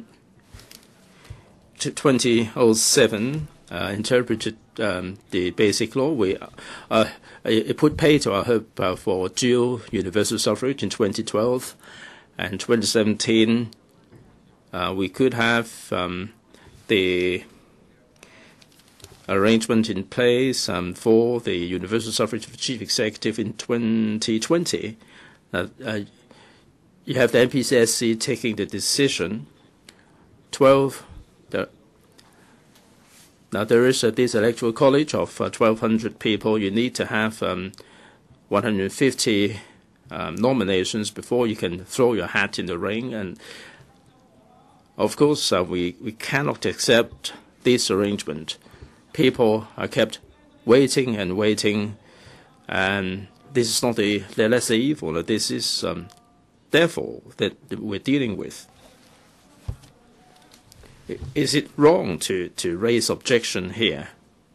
twenty oh seven, uh, interpreted um, the basic law. We uh, it put pay to our hope uh, for dual universal suffrage in twenty twelve, and twenty seventeen uh, we could have um, the arrangement in place um, for the universal suffrage of chief executive in twenty twenty. Uh, uh, you have the N P C S C taking the decision. twelve. The, now there is uh, this electoral college of uh, twelve hundred people. You need to have um, one hundred fifty um, nominations before you can throw your hat in the ring. And of course, uh, we we cannot accept this arrangement. People are kept waiting and waiting, and this is not the, the lesser evil. This is um, devil that we're dealing with. Is it wrong to, to raise objection here?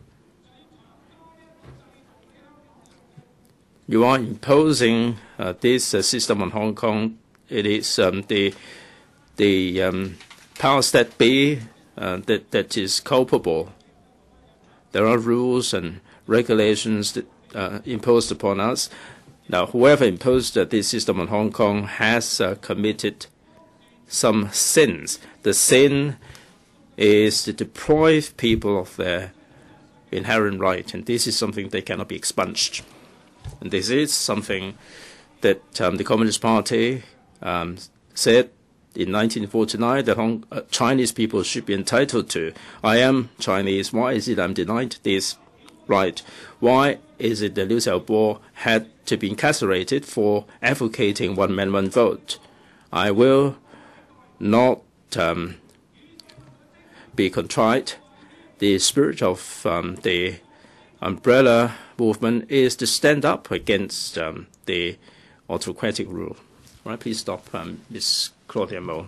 You are imposing uh, this uh, system on Hong Kong. It is um, the the um, powers that be uh, that that is culpable. There are rules and regulations that uh, imposed upon us. Now, whoever imposed uh, this system on Hong Kong has uh, committed some sins. The sin is to deprive people of their inherent right, and this is something that cannot be expunged. And this is something that um, the Communist Party um, said in nineteen forty-nine that Hong, uh, Chinese people should be entitled to. I am Chinese. Why is it I'm denied this right? Why is it that Liu Xiaobo had to be incarcerated for advocating one man, one vote? I will not um, be contrite. The spirit of um, the umbrella movement is to stand up against um, the autocratic rule. All right, please stop, um, Miz Claudia Mo.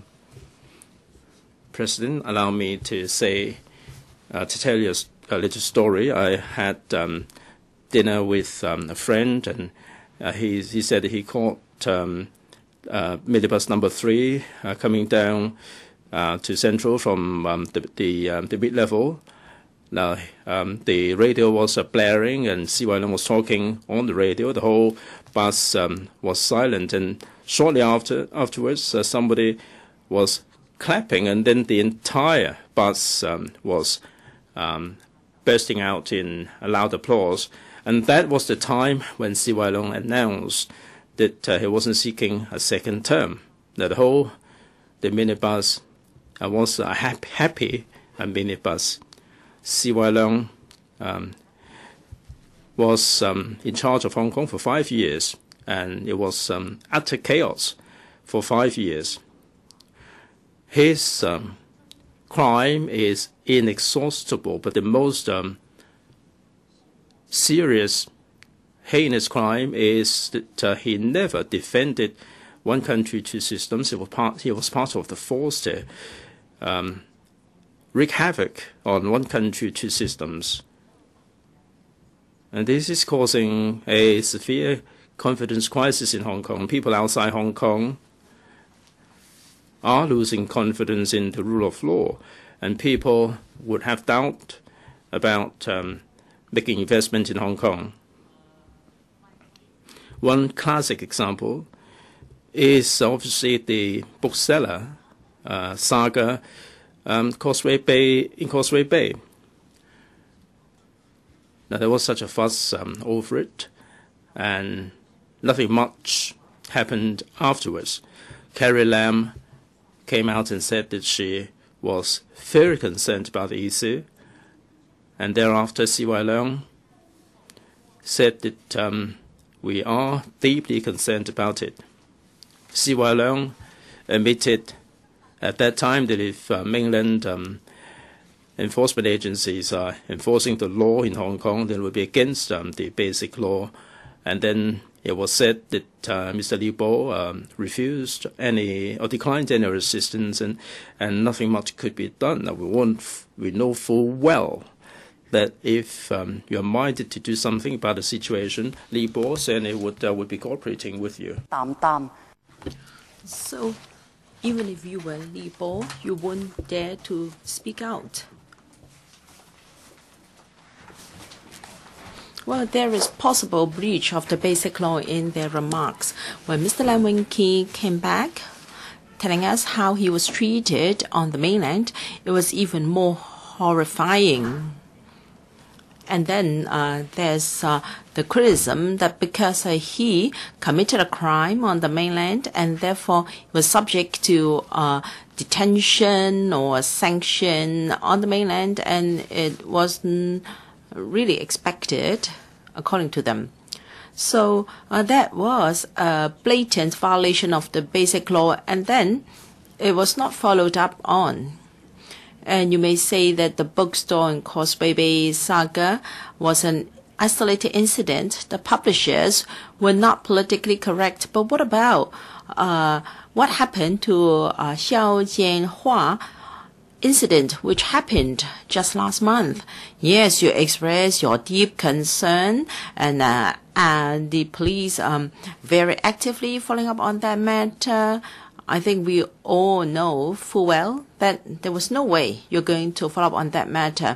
President, allow me to say, uh, to tell you a, a little story. I had um, dinner with um, a friend, and uh, he, he said he caught um, uh, minibus number three uh, coming down uh, to Central from um, the, the, um, the mid-level. Now, um, the radio was uh, blaring, and C Y Leung was talking on the radio. The whole bus um, was silent, and shortly after afterwards, uh, somebody was clapping, and then the entire bus um, was um, bursting out in a loud applause. And that was the time when C Y Leung announced that uh, he wasn't seeking a second term. That the whole the minibus uh, was a happy, happy uh, minibus. C Y Leung um, was um, in charge of Hong Kong for five years, and it was um, utter chaos for five years. His um, crime is inexhaustible, but the most um, serious, heinous crime is that uh, he never defended one country, two systems. He was part, he was part of the force to um, wreak havoc on one country, two systems. And this is causing a severe confidence crisis in Hong Kong. People outside Hong Kong are losing confidence in the rule of law, and people would have doubt about um, making investment in Hong Kong. One classic example is obviously the bookseller uh, saga um, Causeway Bay in Causeway Bay. Now, there was such a fuss um, over it, and nothing much happened afterwards. Carrie Lam came out and said that she was very concerned about the issue, and thereafter C Y Leung said that um, we are deeply concerned about it. C Y Leung admitted at that time that if uh, mainland um, enforcement agencies are enforcing the law in Hong Kong, then it would be against um, the basic law. And then it was said that uh, Mister Li Bo um, refused any or declined any assistance, and, and nothing much could be done. Now, we, won't, we know full well that if um, you're minded to do something about the situation, Li Bo certainly would, uh, would be cooperating with you. So, even if you were Li Bo, you won't dare to speak out. Well, there is possible breach of the basic law in their remarks. When Mister Lam Wing-Kee came back, telling us how he was treated on the mainland, it was even more horrifying. And then uh, there's uh, the criticism that because uh, he committed a crime on the mainland and therefore was subject to uh, detention or sanction on the mainland, and it wasn't really expected, according to them. So uh, that was a blatant violation of the basic law, and then it was not followed up on. And you may say that the bookstore in Causeway Bay saga was an isolated incident. The publishers were not politically correct. But what about uh, what happened to uh, Xiao Jianhua incident, which happened just last month? Yes, you expressed your deep concern, and uh, and the police um very actively following up on that matter. I think we all know full well that there was no way you're going to follow up on that matter.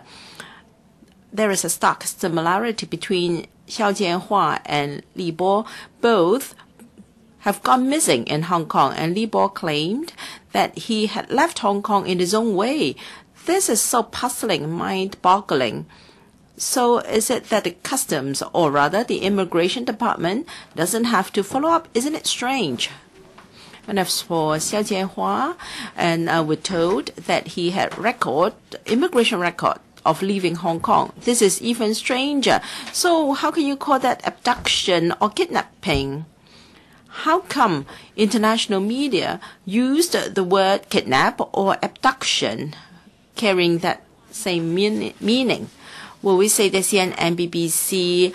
There is a stark similarity between Xiao Jianhua and Li Bo. Both have gone missing in Hong Kong, and Li Bo claimed that he had left Hong Kong in his own way. This is so puzzling, mind-boggling. So is it that the customs, or rather the immigration department, doesn't have to follow up? Isn't it strange? And as for Xiao Jianhua, and uh, we're told that he had record, immigration record of leaving Hong Kong. This is even stranger. So how can you call that abduction or kidnapping? How come international media used the word kidnap or abduction, carrying that same mean meaning? Will we say that C N N, B B C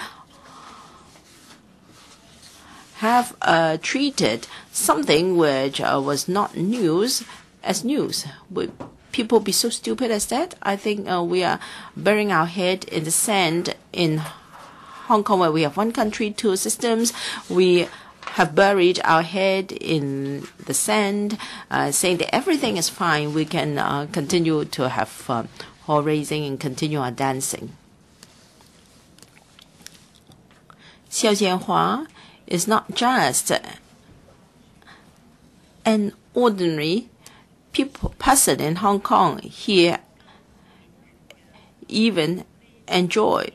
have uh, treated something which uh, was not news as news? Would people be so stupid as that? I think uh, we are burying our head in the sand in Hong Kong, where we have one country, two systems. We have buried our head in the sand, uh, saying that everything is fine. We can uh, continue to have uh, horse raising and continue our dancing. Xiao Jianhua is not just an ordinary people, person in Hong Kong. He even enjoys,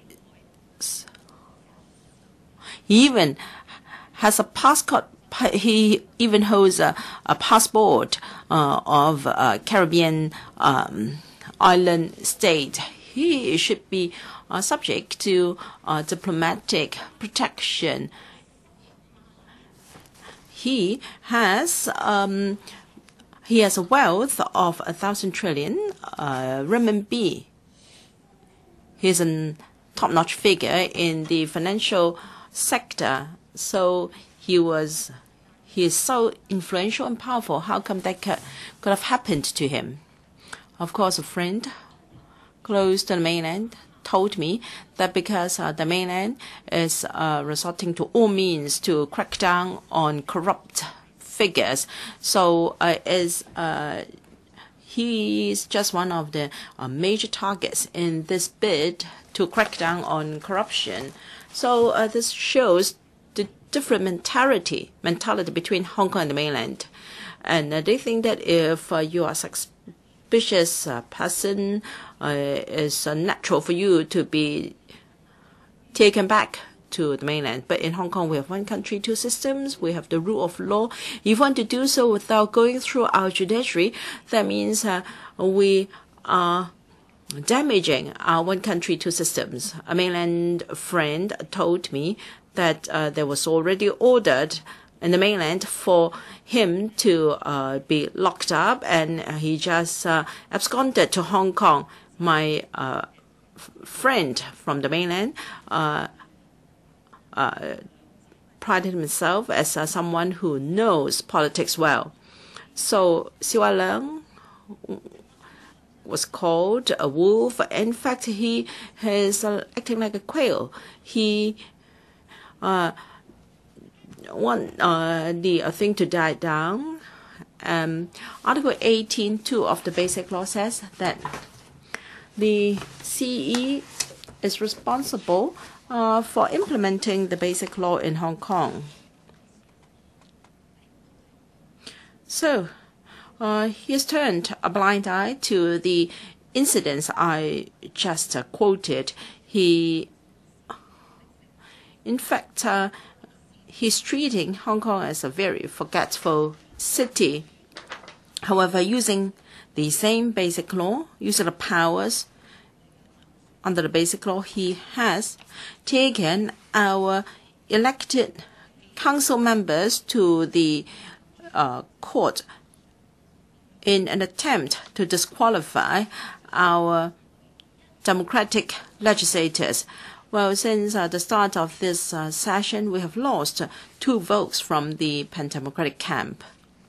he even has a passport, he even holds a, a passport uh, of a Caribbean um, island state. He should be uh, subject to uh, diplomatic protection. He has um, he has a wealth of a thousand trillion uh, renminbi. He's a top-notch figure in the financial sector. So he was he is so influential and powerful. How come that could, could have happened to him? Of course, a friend close to the mainland told me that because uh, the mainland is uh, resorting to all means to crack down on corrupt figures, so uh, is uh, he is just one of the uh, major targets in this bid to crack down on corruption. So uh, this shows the different mentality mentality between Hong Kong and the mainland, and uh, they think that if uh, you are suspicious uh, person, uh, it's uh, natural for you to be taken back to the mainland. But in Hong Kong, we have one country, two systems. We have the rule of law. If you want to do so without going through our judiciary, that means uh, we are damaging our one country, two systems. A mainland friend told me that uh, there was already ordered in the mainland for him to uh, be locked up, and he just uh, absconded to Hong Kong. My uh, friend from the mainland uh, uh, prided himself as uh, someone who knows politics well. So S H I U Leung was called a wolf. In fact, he is uh, acting like a quail. He uh, want uh, the uh, thing to die down. Um, Article eighteen two of the Basic Law says that the C E is responsible uh, for implementing the Basic Law in Hong Kong. So uh, he has turned a blind eye to the incidents I just uh, quoted. He, in fact, uh, he's treating Hong Kong as a very forgetful city. However, using the same Basic Law, using the powers under the Basic Law, he has taken our elected council members to the uh, court in an attempt to disqualify our democratic legislators. Well, since uh, the start of this uh, session, we have lost uh, two votes from the pan-democratic camp.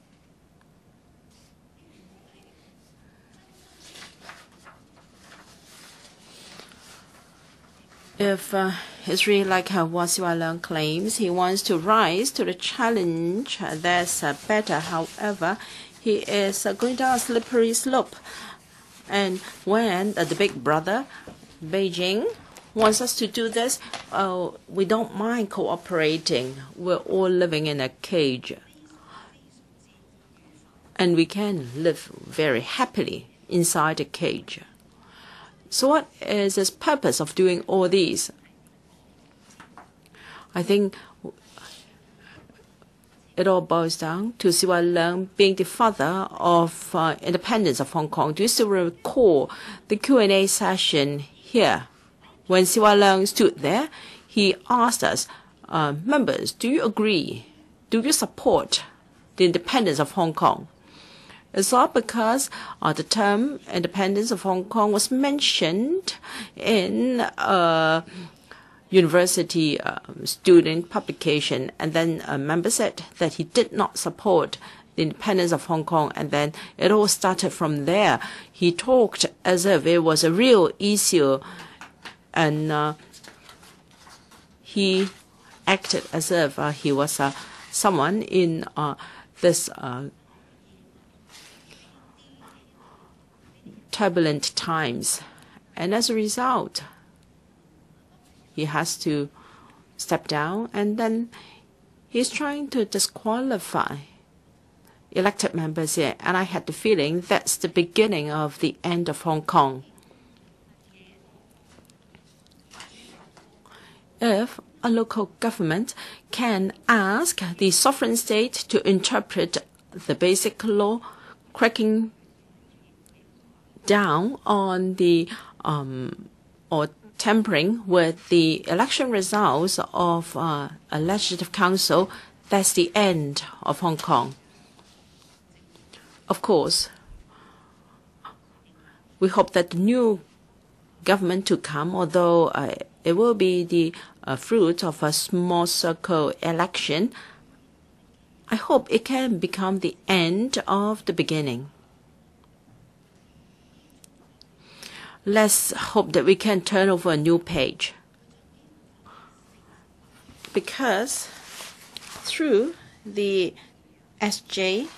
If uh, it's really like uh, what S H I U Leung claims, he wants to rise to the challenge, uh, that's uh, better. However, he is uh, going down a slippery slope. And when uh, the big brother, Beijing, wants us to do this, uh, we don't mind cooperating. We're all living in a cage. And we can live very happily inside a cage. So what is the purpose of doing all these? I think it all boils down to S H I U Leung being the father of uh, independence of Hong Kong. Do you still recall the Q and A session here? When S H I U Leung stood there, he asked us, uh, members, do you agree? Do you support the independence of Hong Kong? It's all because uh, the term independence of Hong Kong was mentioned in a university uh, student publication, and then a member said that he did not support the independence of Hong Kong, and then it all started from there. He talked as if it was a real issue, and uh, he acted as if uh, he was uh, someone in uh, this uh, turbulent times. And as a result, he has to step down, and then he's trying to disqualify elected members here. And I had the feeling that's the beginning of the end of Hong Kong. If a local government can ask the sovereign state to interpret the Basic Law, cracking down on the um, or tampering with the election results of uh, a legislative council, that's the end of Hong Kong. Of course, we hope that the new government to come, although uh, it will be the uh, fruit of a small circle election, I hope it can become the end of the beginning. let's hope that we can turn over a new page. Because through the S J,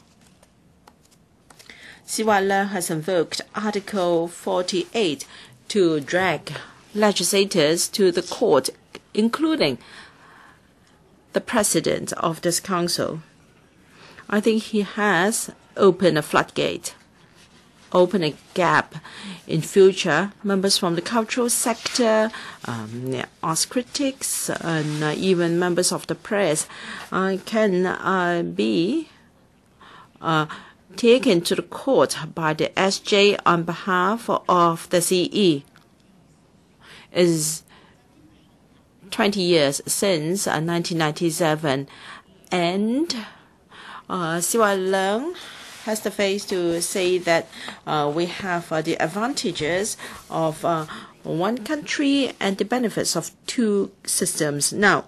Chai-wai Leung has invoked Article forty-eight to drag legislators to the court, including the president of this council. I think he has opened a floodgate, opened a gap. In future, members from the cultural sector, um, arts critics, and uh, even members of the press uh, can uh, be uh, taken to the court by the S J on behalf of the C E. It's twenty years since uh, nineteen ninety-seven, and uh, Chai-wai Leung has the face to say that uh, we have uh, the advantages of uh, one country and the benefits of two systems. Now,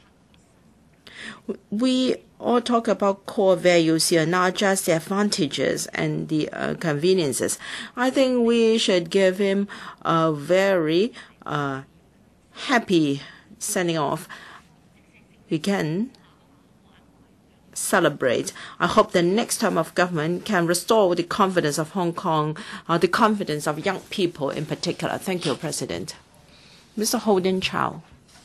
we all talk about core values here, not just the advantages and the uh, conveniences. I think we should give him a very uh, happy sending off. We can celebrate. I hope the next term of government can restore the confidence of Hong Kong, uh, the confidence of young people in particular. Thank you, President. Mister Holden Chow.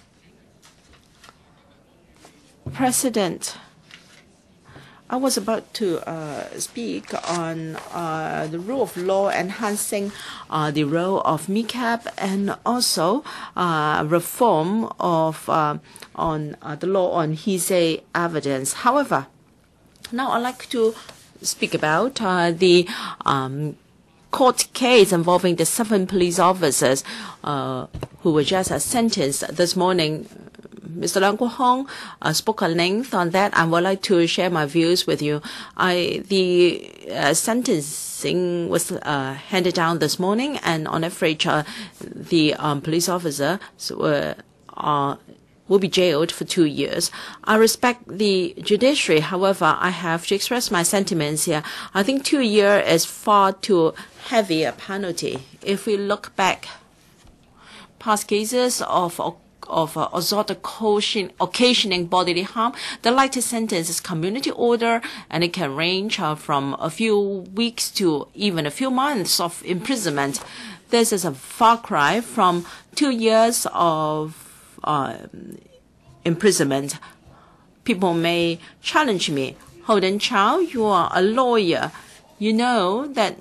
President, I was about to uh, speak on uh, the rule of law enhancing uh, the role of M I C A P and also uh, reform of uh, on uh, the law on hearsay evidence. However, now I'd like to speak about uh, the um, court case involving the seven police officers uh, who were just uh, sentenced this morning. Mister Leung Kwok-hong uh, spoke at length on that. I would like to share my views with you. I, the uh, sentencing was uh, handed down this morning, and on average, uh, the um, police officer were, uh, will be jailed for two years. I respect the judiciary. However, I have to express my sentiments here. I think two years is far too heavy a penalty. If we look back, past cases of of uh, assault occasioning bodily harm, the lightest sentence is community order, and it can range uh, from a few weeks to even a few months of imprisonment. This is a far cry from two years of uh, imprisonment. People may challenge me. Holden Chow, you are a lawyer. You know that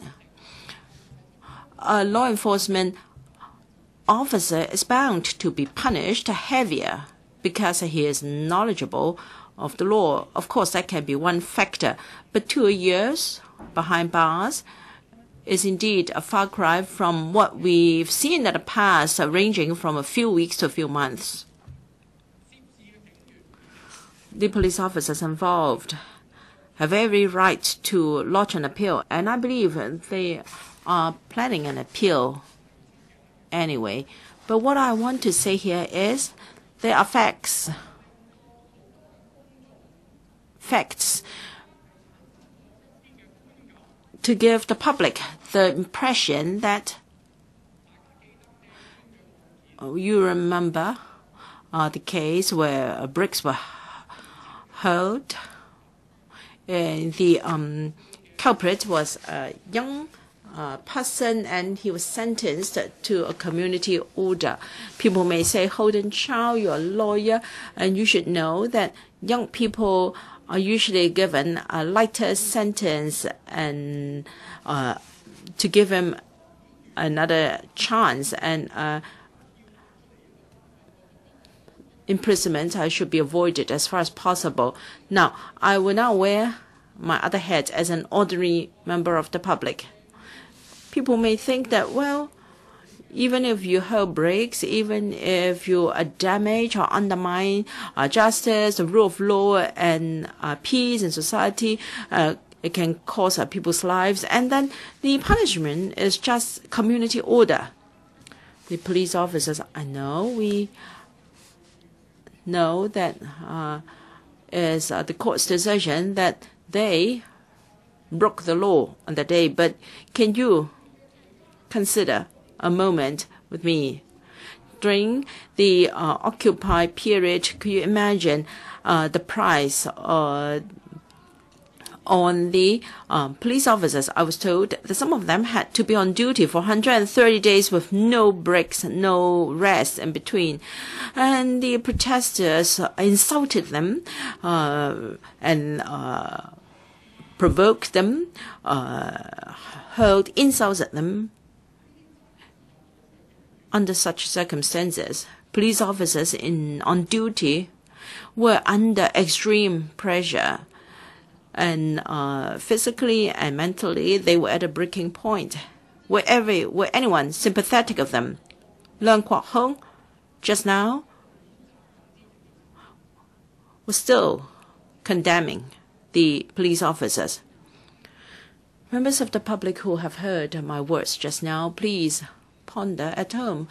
a law enforcement officer is bound to be punished heavier because he is knowledgeable of the law. Of course, that can be one factor, but two years behind bars is indeed a far cry from what we've seen in the past, uh, ranging from a few weeks to a few months. The police officers involved have every right to lodge an appeal, and I believe they are planning an appeal anyway. But what I want to say here is there are facts. Facts to give the public the impression that oh, you remember uh, the case where uh, bricks were hurled, and the um, culprit was a young Uh, person, and he was sentenced to a community order. People may say, Holden Chow, you're a lawyer, and you should know that young people are usually given a lighter sentence and uh, to give him another chance, and uh, imprisonment uh, should be avoided as far as possible. Now, I will now wear my other hat as an ordinary member of the public. People may think that, well, even if you hurl bricks, even if you uh, damage or undermine uh, justice, the rule of law, and uh, peace in society, uh, it can cost uh, people's lives. And then the punishment is just community order. The police officers, I know, we know that uh, is uh, the court's decision that they broke the law on the day. But can you consider a moment with me. During the uh, Occupy period, could you imagine uh, the price uh, on the um, police officers? I was told that some of them had to be on duty for one hundred thirty days with no breaks, no rest in between. And the protesters insulted them uh, and uh, provoked them, uh, hurled insults at them. Under such circumstances, police officers in on duty were under extreme pressure, and uh, physically and mentally they were at a breaking point. Were, every, were anyone sympathetic of them? Leung Kwok-hong, just now, was still condemning the police officers. Members of the public who have heard my words just now, please ponder at home.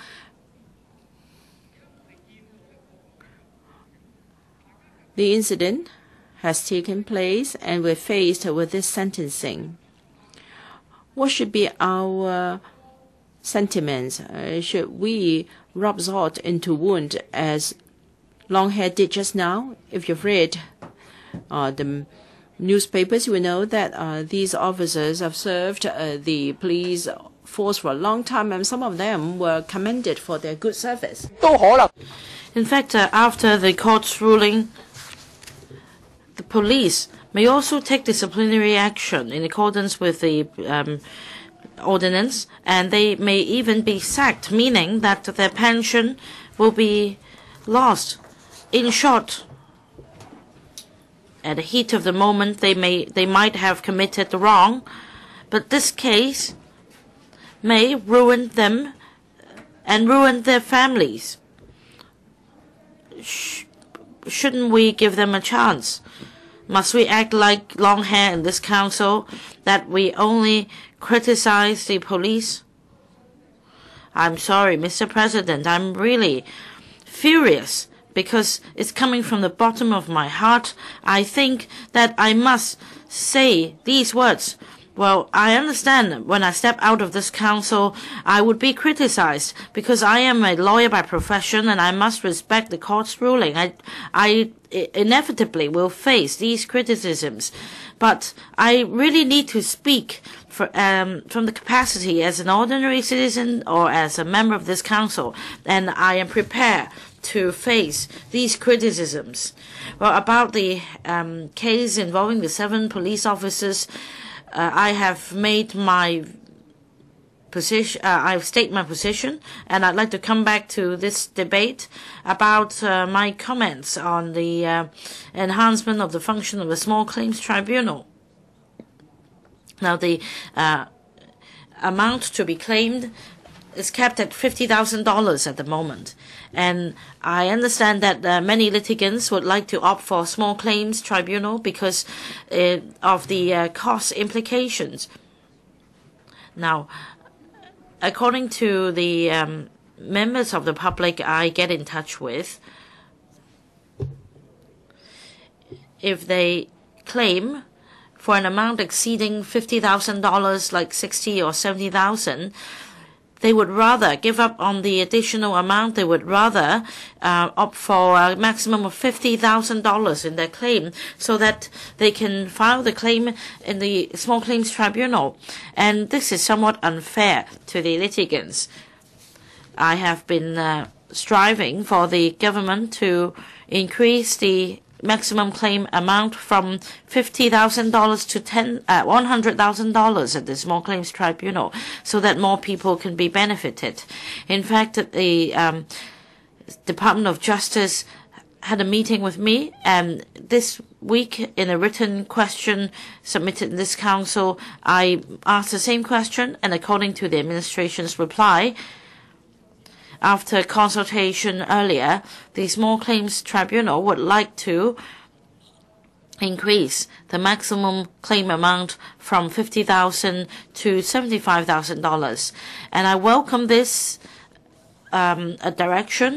The incident has taken place and we're faced with this sentencing. What should be our sentiments? Uh, should we rub salt into wound as Longhair did just now? If you've read uh, the newspapers, you will know that uh, these officers have served uh, the police force for a long time, and some of them were commended for their good service. In fact, uh, after the court's ruling, the police may also take disciplinary action in accordance with the um, ordinance, and they may even be sacked, meaning that their pension will be lost. In short, at the heat of the moment, they may they might have committed the wrong, but this case may ruin them and ruin their families. Sh shouldn't we give them a chance? Must we act like Longhair in this council, that we only criticize the police? I'm sorry, Mister President, I'm really furious because it's coming from the bottom of my heart. I think that I must say these words. Well, I understand when I step out of this council, I would be criticized because I am a lawyer by profession and I must respect the court's ruling. I, I inevitably will face these criticisms, but I really need to speak for, um, from the capacity as an ordinary citizen or as a member of this council, and I am prepared to face these criticisms. Well, about the um, case involving the seven police officers, Uh, I have made my position, uh, I've stated my position, and I'd like to come back to this debate about uh, my comments on the uh, enhancement of the function of the Small Claims Tribunal. Now, the uh, amount to be claimed is capped at fifty thousand dollars at the moment. And I understand that uh, many litigants would like to opt for a small claims tribunal because uh, of the uh, cost implications. Now, according to the um, members of the public I get in touch with, if they claim for an amount exceeding fifty thousand dollars, like sixty or seventy thousand, they would rather give up on the additional amount. They would rather uh, opt for a maximum of fifty thousand dollars in their claim so that they can file the claim in the Small Claims Tribunal. And this is somewhat unfair to the litigants. I have been uh, striving for the government to increase the maximum claim amount from fifty thousand dollars to ten, uh, one hundred thousand dollars at the Small Claims Tribunal so that more people can be benefited. In fact, the um, Department of Justice had a meeting with me, and this week in a written question submitted in this council, I asked the same question, and according to the administration's reply, after consultation earlier, the Small Claims Tribunal would like to increase the maximum claim amount from fifty thousand dollars to seventy-five thousand dollars. And I welcome this um, a direction.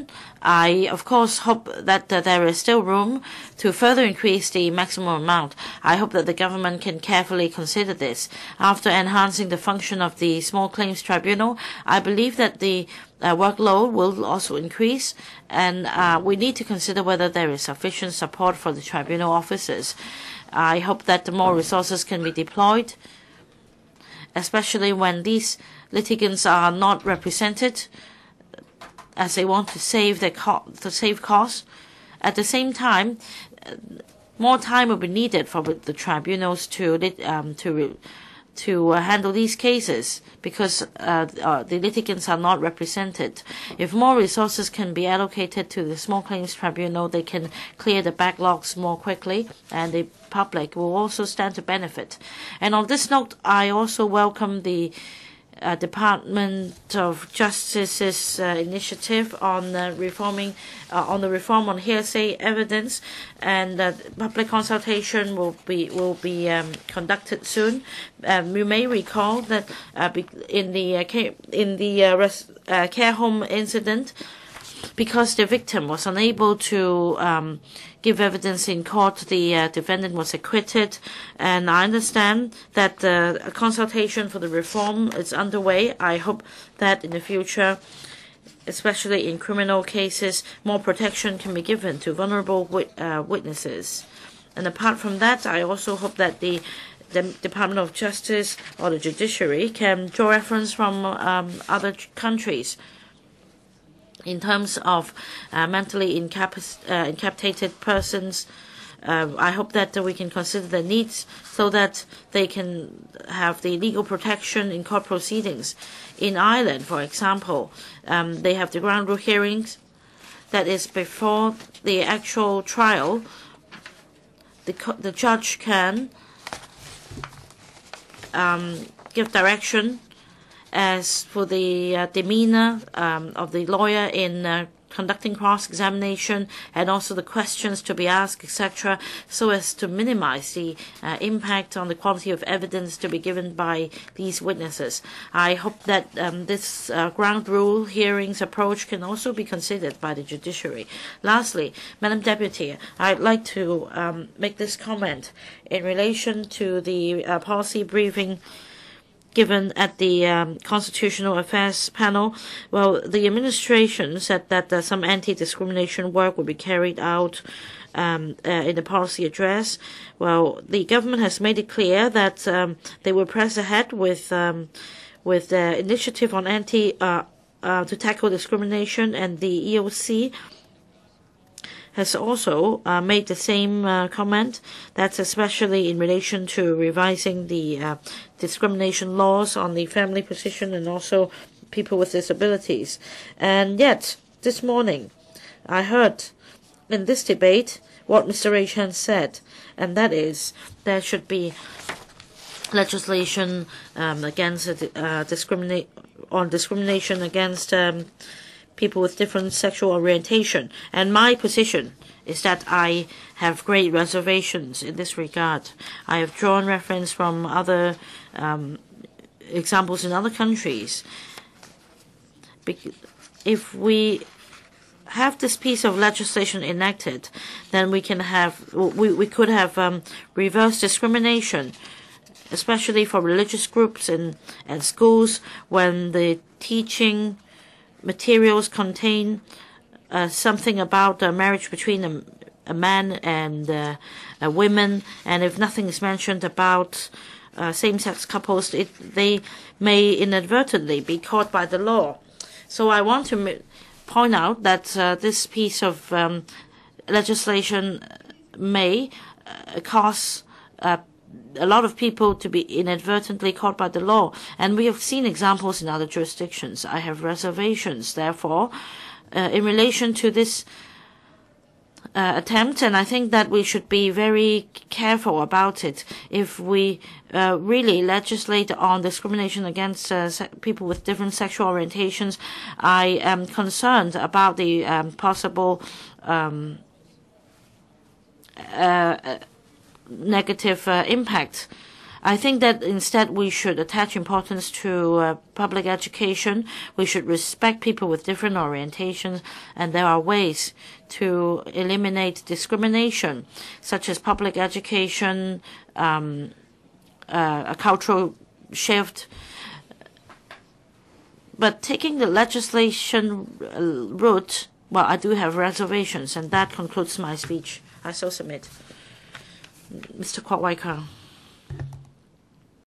I, of course, hope that uh, there is still room to further increase the maximum amount. I hope that the government can carefully consider this. After enhancing the function of the Small Claims Tribunal, I believe that the uh, workload will also increase, and uh, we need to consider whether there is sufficient support for the tribunal officers. I hope that more resources can be deployed, especially when these litigants are not represented, as they want to save their co to save costs. At the same time, more time will be needed for the tribunals to um, to to uh, handle these cases because uh, uh, the litigants are not represented. If more resources can be allocated to the Small Claims Tribunal, they can clear the backlogs more quickly, and the public will also stand to benefit. And on this note, I also welcome the Uh, Department of Justice's uh, initiative on uh, reforming uh, on the reform on hearsay evidence, and uh, public consultation will be will be um, conducted soon. Um, you may recall that uh, in the uh, in the uh, res uh, care home incident, because the victim was unable to um, give evidence in court, the uh, defendant was acquitted. And I understand that uh, a consultation for the reform is underway. I hope that in the future, especially in criminal cases, more protection can be given to vulnerable wit uh, witnesses. And apart from that, I also hope that the the Department of Justice or the judiciary can draw reference from um, other countries in terms of uh, mentally incapac uh, incapacitated persons. Uh, I hope that uh, we can consider their needs so that they can have the legal protection in court proceedings. In Ireland, for example, um, they have the ground rule hearings. That is, before the actual trial, the, the judge can um, give direction as for the uh, demeanor um, of the lawyer in uh, conducting cross-examination, and also the questions to be asked, et cetera, so as to minimize the uh, impact on the quality of evidence to be given by these witnesses. I hope that um, this uh, ground rule hearings approach can also be considered by the judiciary. Lastly, Madam Deputy, I'd like to um, make this comment in relation to the uh, policy briefing given at the um, Constitutional Affairs panel. Well, the administration said that uh, some anti-discrimination work will be carried out um, uh, in the policy address. Well, the government has made it clear that um, they will press ahead with um, with the initiative on anti uh, uh, to tackle discrimination, and the E O C has also uh, made the same uh, comment. That's especially in relation to revising the uh, discrimination laws on the family position and also people with disabilities. And yet, this morning, I heard in this debate what Mister Ray Chan said, and that is there should be legislation um, against uh, discriminate on discrimination against um, people with different sexual orientation. And my position is that I have great reservations in this regard. I have drawn reference from other um, examples in other countries. If we have this piece of legislation enacted, then we can have we, we could have um, reverse discrimination, especially for religious groups and, and schools, when the teaching materials contain uh, something about a marriage between a, a man and uh, a woman, and if nothing is mentioned about uh, same-sex couples, it, they may inadvertently be caught by the law. So I want to point out that uh, this piece of um, legislation may uh, cause uh, a lot of people to be inadvertently caught by the law. And we have seen examples in other jurisdictions. I have reservations, therefore, uh, in relation to this uh, attempt, and I think that we should be very careful about it. If we uh, really legislate on discrimination against uh, people with different sexual orientations, I am concerned about the um, possible um, uh, negative uh, impact I think that instead we should attach importance to uh, public education. We should respect people with different orientations, and there are ways to eliminate discrimination, such as public education, um, uh, a cultural shift. But taking the legislation route, well, I do have reservations, and that concludes my speech. I so submit. Mister Kwok Wai Kang.